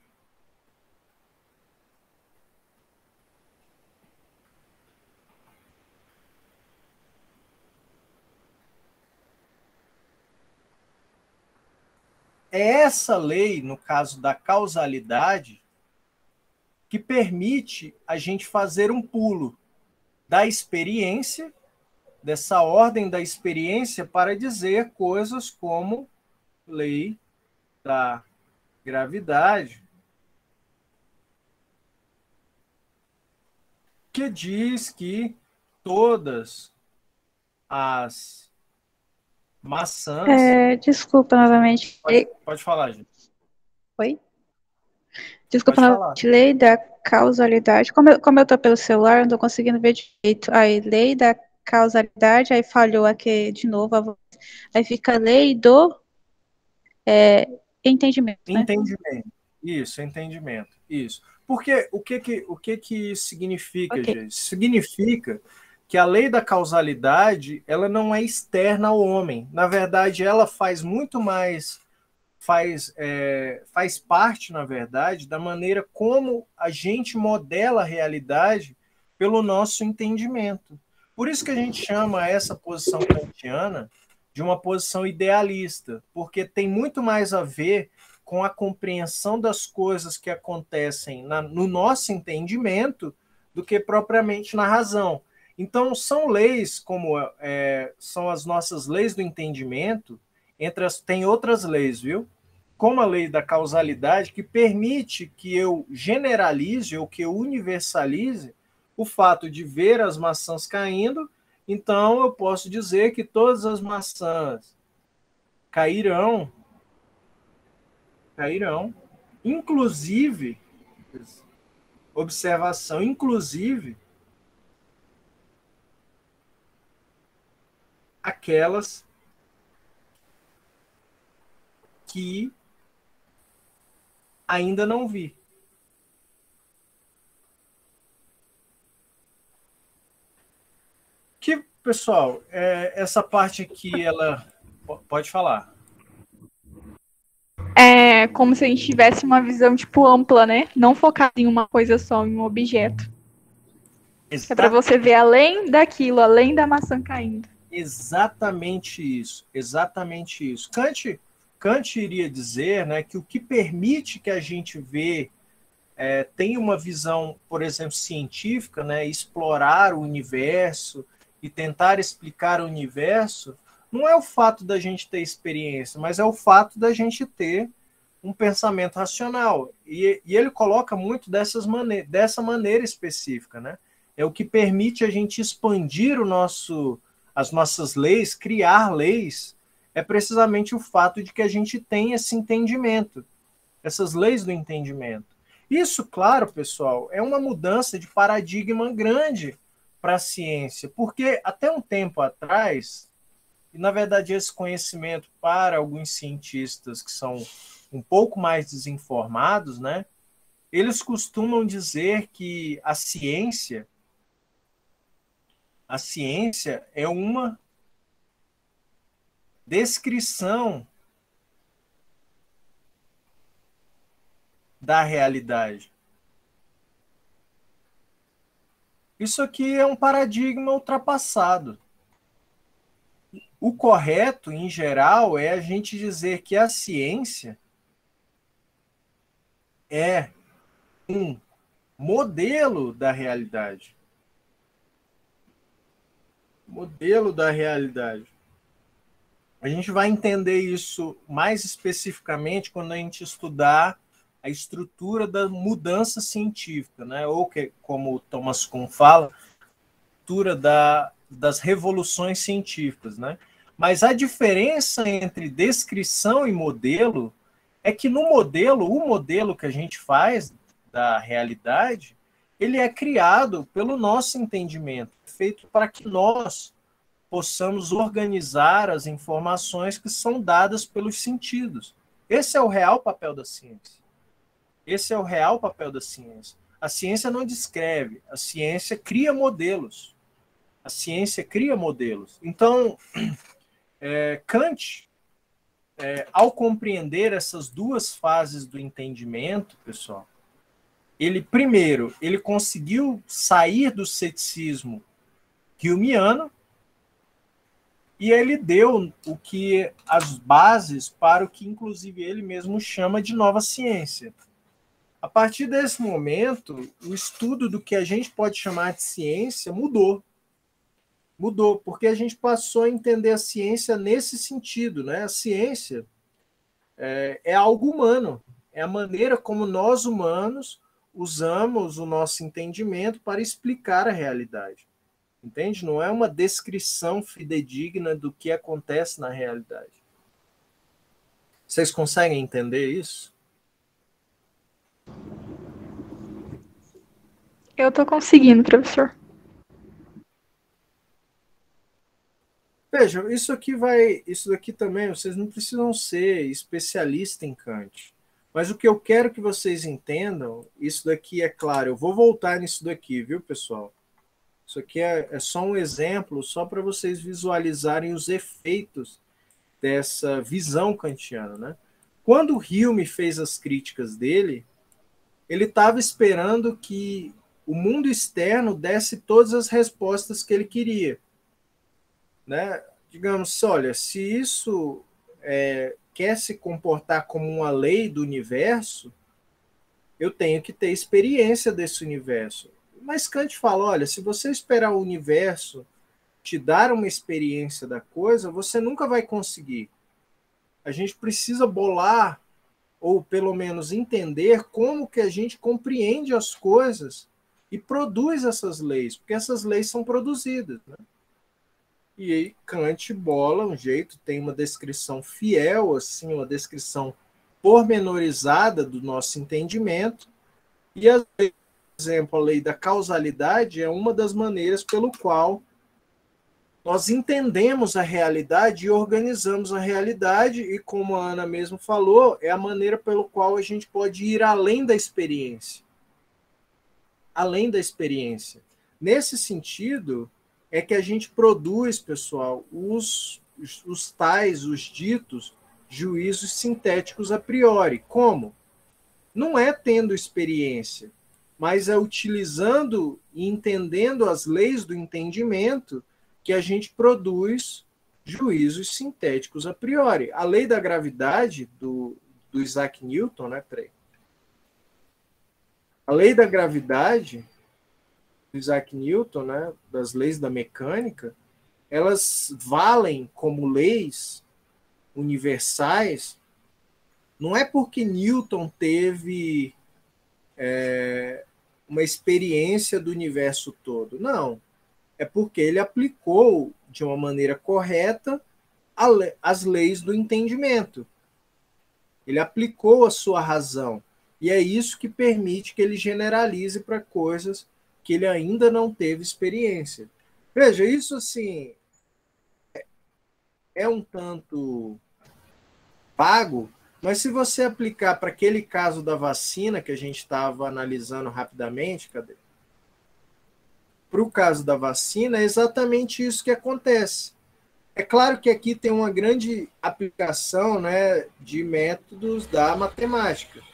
É essa lei, no caso da causalidade, que permite a gente fazer um pulo da experiência, dessa ordem da experiência, para dizer coisas como lei da gravidade, que diz que todas as maçãs... É, desculpa novamente. Pode, pode falar, gente. Oi? Desculpa Pode falar. novamente. Lei da causalidade. Como eu, como eu tô pelo celular, eu não tô conseguindo ver direito. Aí, lei da causalidade, aí falhou aqui de novo a voz. Aí fica lei do é, entendimento, né? Entendimento. Isso, entendimento. Isso. Porque o que que, o que, que isso significa, Ok. gente? Significa que a lei da causalidade, ela não é externa ao homem. Na verdade, ela faz muito mais, faz, é, faz parte, na verdade, da maneira como a gente modela a realidade pelo nosso entendimento. Por isso que a gente chama essa posição kantiana de uma posição idealista, porque tem muito mais a ver com a compreensão das coisas que acontecem na, no nosso entendimento do que propriamente na razão. Então, são leis como é, são as nossas leis do entendimento, entre as, tem outras leis, viu? Como a lei da causalidade, que permite que eu generalize ou que eu universalize o fato de ver as maçãs caindo. Então, eu posso dizer que todas as maçãs cairão, cairão, inclusive, observação, inclusive aquelas que ainda não vi. Que, pessoal, é, essa parte aqui, ela... Pode falar. É como se a gente tivesse uma visão, tipo, ampla, né? Não focada em uma coisa só, em um objeto. Exata... É para você ver além daquilo, além da maçã caindo. Exatamente isso, exatamente isso. Kant, Kant iria dizer, né, que o que permite que a gente vê, é, tenha uma visão, por exemplo, científica, né, explorar o universo e tentar explicar o universo, não é o fato da gente ter experiência, mas é o fato da gente ter um pensamento racional. E, e ele coloca muito dessas mane- dessa maneira específica, né? É o que permite a gente expandir o nosso, as nossas leis, criar leis, é precisamente o fato de que a gente tem esse entendimento, essas leis do entendimento. Isso, claro, pessoal, é uma mudança de paradigma grande para a ciência, porque até um tempo atrás, e na verdade esse conhecimento para alguns cientistas que são um pouco mais desinformados, né, eles costumam dizer que a ciência, a ciência é uma descrição da realidade. Isso aqui é um paradigma ultrapassado. O correto, em geral, é a gente dizer que a ciência é um modelo da realidade. Modelo da realidade. A gente vai entender isso mais especificamente quando a gente estudar a estrutura da mudança científica, né? Ou que, como o Thomas Kuhn fala, estrutura da, das revoluções científicas, né? Mas a diferença entre descrição e modelo é que no modelo, o modelo que a gente faz da realidade, ele é criado pelo nosso entendimento, feito para que nós possamos organizar as informações que são dadas pelos sentidos. Esse é o real papel da ciência. Esse é o real papel da ciência. A ciência não descreve, a ciência cria modelos. A ciência cria modelos. Então, é, Kant, é, ao compreender essas duas fases do entendimento, pessoal, ele, primeiro, ele conseguiu sair do ceticismo humeano e ele deu o que as bases para o que, inclusive, ele mesmo chama de nova ciência. A partir desse momento, o estudo do que a gente pode chamar de ciência mudou. Mudou, porque a gente passou a entender a ciência nesse sentido, né? A ciência é, é algo humano, é a maneira como nós humanos usamos o nosso entendimento para explicar a realidade. Entende? Não é uma descrição fidedigna do que acontece na realidade. Vocês conseguem entender isso? Eu tô conseguindo, professor. Vejam, isso aqui vai, isso daqui também, vocês não precisam ser especialistas em Kant. Mas o que eu quero que vocês entendam, isso daqui é claro, eu vou voltar nisso daqui, viu, pessoal? Isso aqui é, é só um exemplo, só para vocês visualizarem os efeitos dessa visão kantiana, né? Quando o Hume fez as críticas dele, ele estava esperando que o mundo externo desse todas as respostas que ele queria. Né? Digamos, olha, se isso é, quer se comportar como uma lei do universo, eu tenho que ter experiência desse universo. Mas Kant fala, olha, se você esperar o universo te dar uma experiência da coisa, você nunca vai conseguir. A gente precisa bolar, ou pelo menos entender, como que a gente compreende as coisas e produz essas leis, porque essas leis são produzidas, né? E aí Kant bola um jeito, tem uma descrição fiel, assim, uma descrição pormenorizada do nosso entendimento, e, por exemplo, a lei da causalidade é uma das maneiras pelo qual nós entendemos a realidade e organizamos a realidade, e como a Ana mesmo falou, é a maneira pelo qual a gente pode ir além da experiência. Além da experiência. Nesse sentido, é que a gente produz, pessoal, os, os, os tais, os ditos juízos sintéticos a priori. Como? Não é tendo experiência, mas é utilizando e entendendo as leis do entendimento que a gente produz juízos sintéticos a priori. A lei da gravidade do, do Isaac Newton, né? Peraí. A lei da gravidade do Isaac Newton, né, das leis da mecânica, elas valem como leis universais, não é porque Newton teve é, uma experiência do universo todo, não. É porque ele aplicou de uma maneira correta as leis do entendimento. Ele aplicou a sua razão. E é isso que permite que ele generalize para coisas que ele ainda não teve experiência. Veja, isso assim é um tanto vago, mas se você aplicar para aquele caso da vacina que a gente estava analisando rapidamente, cadê? Para o caso da vacina, é exatamente isso que acontece. É claro que aqui tem uma grande aplicação, né, de métodos da matemática.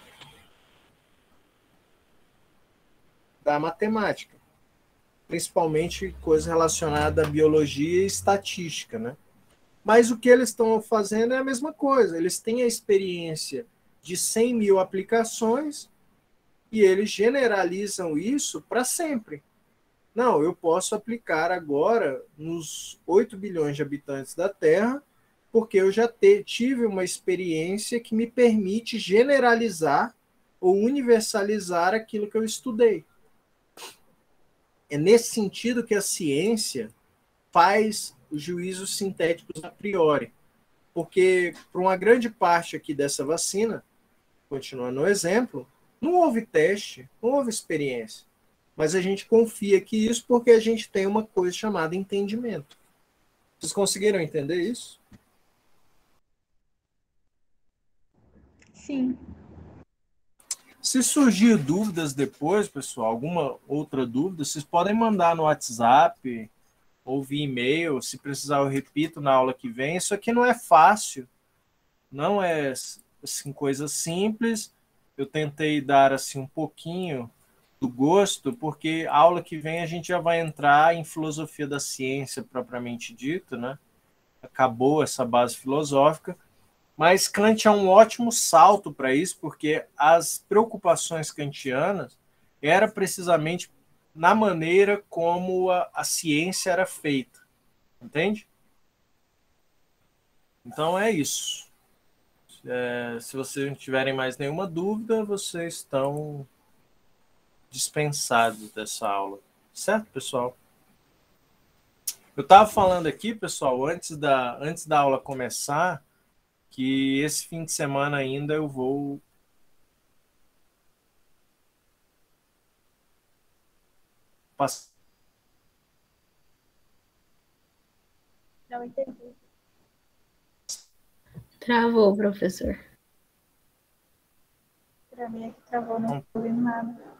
Da matemática. Principalmente coisa relacionada à biologia e estatística, né? Mas o que eles estão fazendo é a mesma coisa. Eles têm a experiência de cem mil aplicações e eles generalizam isso para sempre. Não, eu posso aplicar agora nos oito bilhões de habitantes da Terra, porque eu já te, tive uma experiência que me permite generalizar ou universalizar aquilo que eu estudei. É nesse sentido que a ciência faz os juízos sintéticos a priori. Porque, para uma grande parte aqui dessa vacina, continuando no exemplo, não houve teste, não houve experiência. Mas a gente confia que isso porque a gente tem uma coisa chamada entendimento. Vocês conseguiram entender isso? Sim. Se surgir dúvidas depois, pessoal, alguma outra dúvida, vocês podem mandar no WhatsApp ou via e-mail. Se precisar, eu repito na aula que vem. Isso aqui não é fácil, não é assim, coisa simples. Eu tentei dar assim um pouquinho do gosto, porque a aula que vem a gente já vai entrar em filosofia da ciência propriamente dita, né? Acabou essa base filosófica. Mas Kant é um ótimo salto para isso, porque as preocupações kantianas era precisamente na maneira como a, a ciência era feita, entende? Então é isso. É, se vocês não tiverem mais nenhuma dúvida, vocês estão dispensados dessa aula. Certo, pessoal? Eu estava falando aqui, pessoal, antes da, antes da aula começar, que esse fim de semana ainda eu vou passar. Não entendi. Travou, professor. Pra mim aqui travou, não tô ouvindo nada.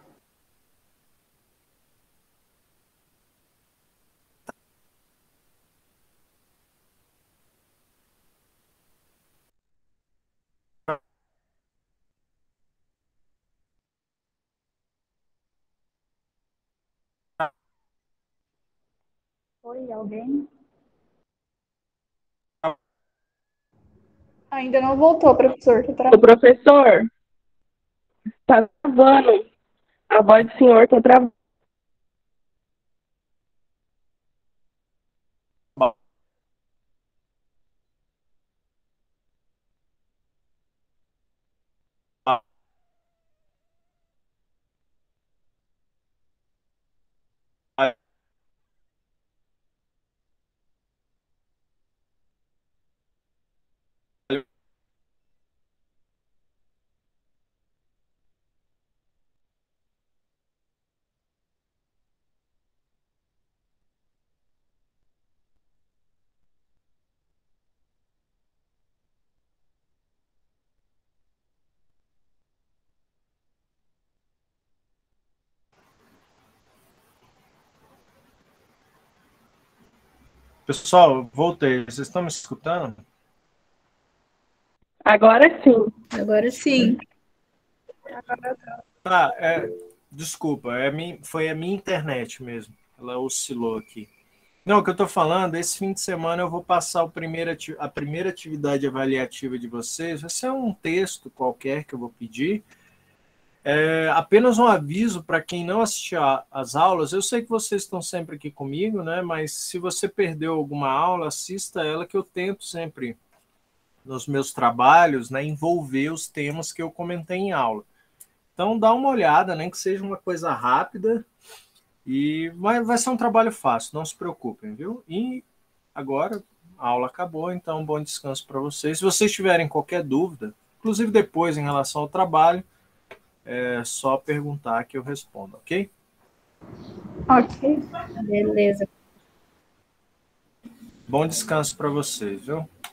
Oi, alguém? Ainda não voltou, professor. Tá O travando. professor, tá travando. A voz do senhor tá travando. Pessoal, voltei. Vocês estão me escutando? Agora sim. Agora sim. Ah, é, desculpa, é a minha, foi a minha internet mesmo. Ela oscilou aqui. Não, o que eu estou falando, esse fim de semana eu vou passar o primeiro, a primeira atividade avaliativa de vocês. Vai ser um texto qualquer que eu vou pedir. É, apenas um aviso para quem não assistiu às aulas. Eu sei que vocês estão sempre aqui comigo, né? Mas se você perdeu alguma aula, assista ela, que eu tento sempre, nos meus trabalhos, né, envolver os temas que eu comentei em aula. Então, dá uma olhada, nem que seja uma coisa rápida, e vai, vai ser um trabalho fácil, não se preocupem, viu? E agora a aula acabou, então bom descanso para vocês. Se vocês tiverem qualquer dúvida, inclusive depois em relação ao trabalho, é só perguntar que eu respondo, ok? Ok. Beleza. Bom descanso para vocês, viu?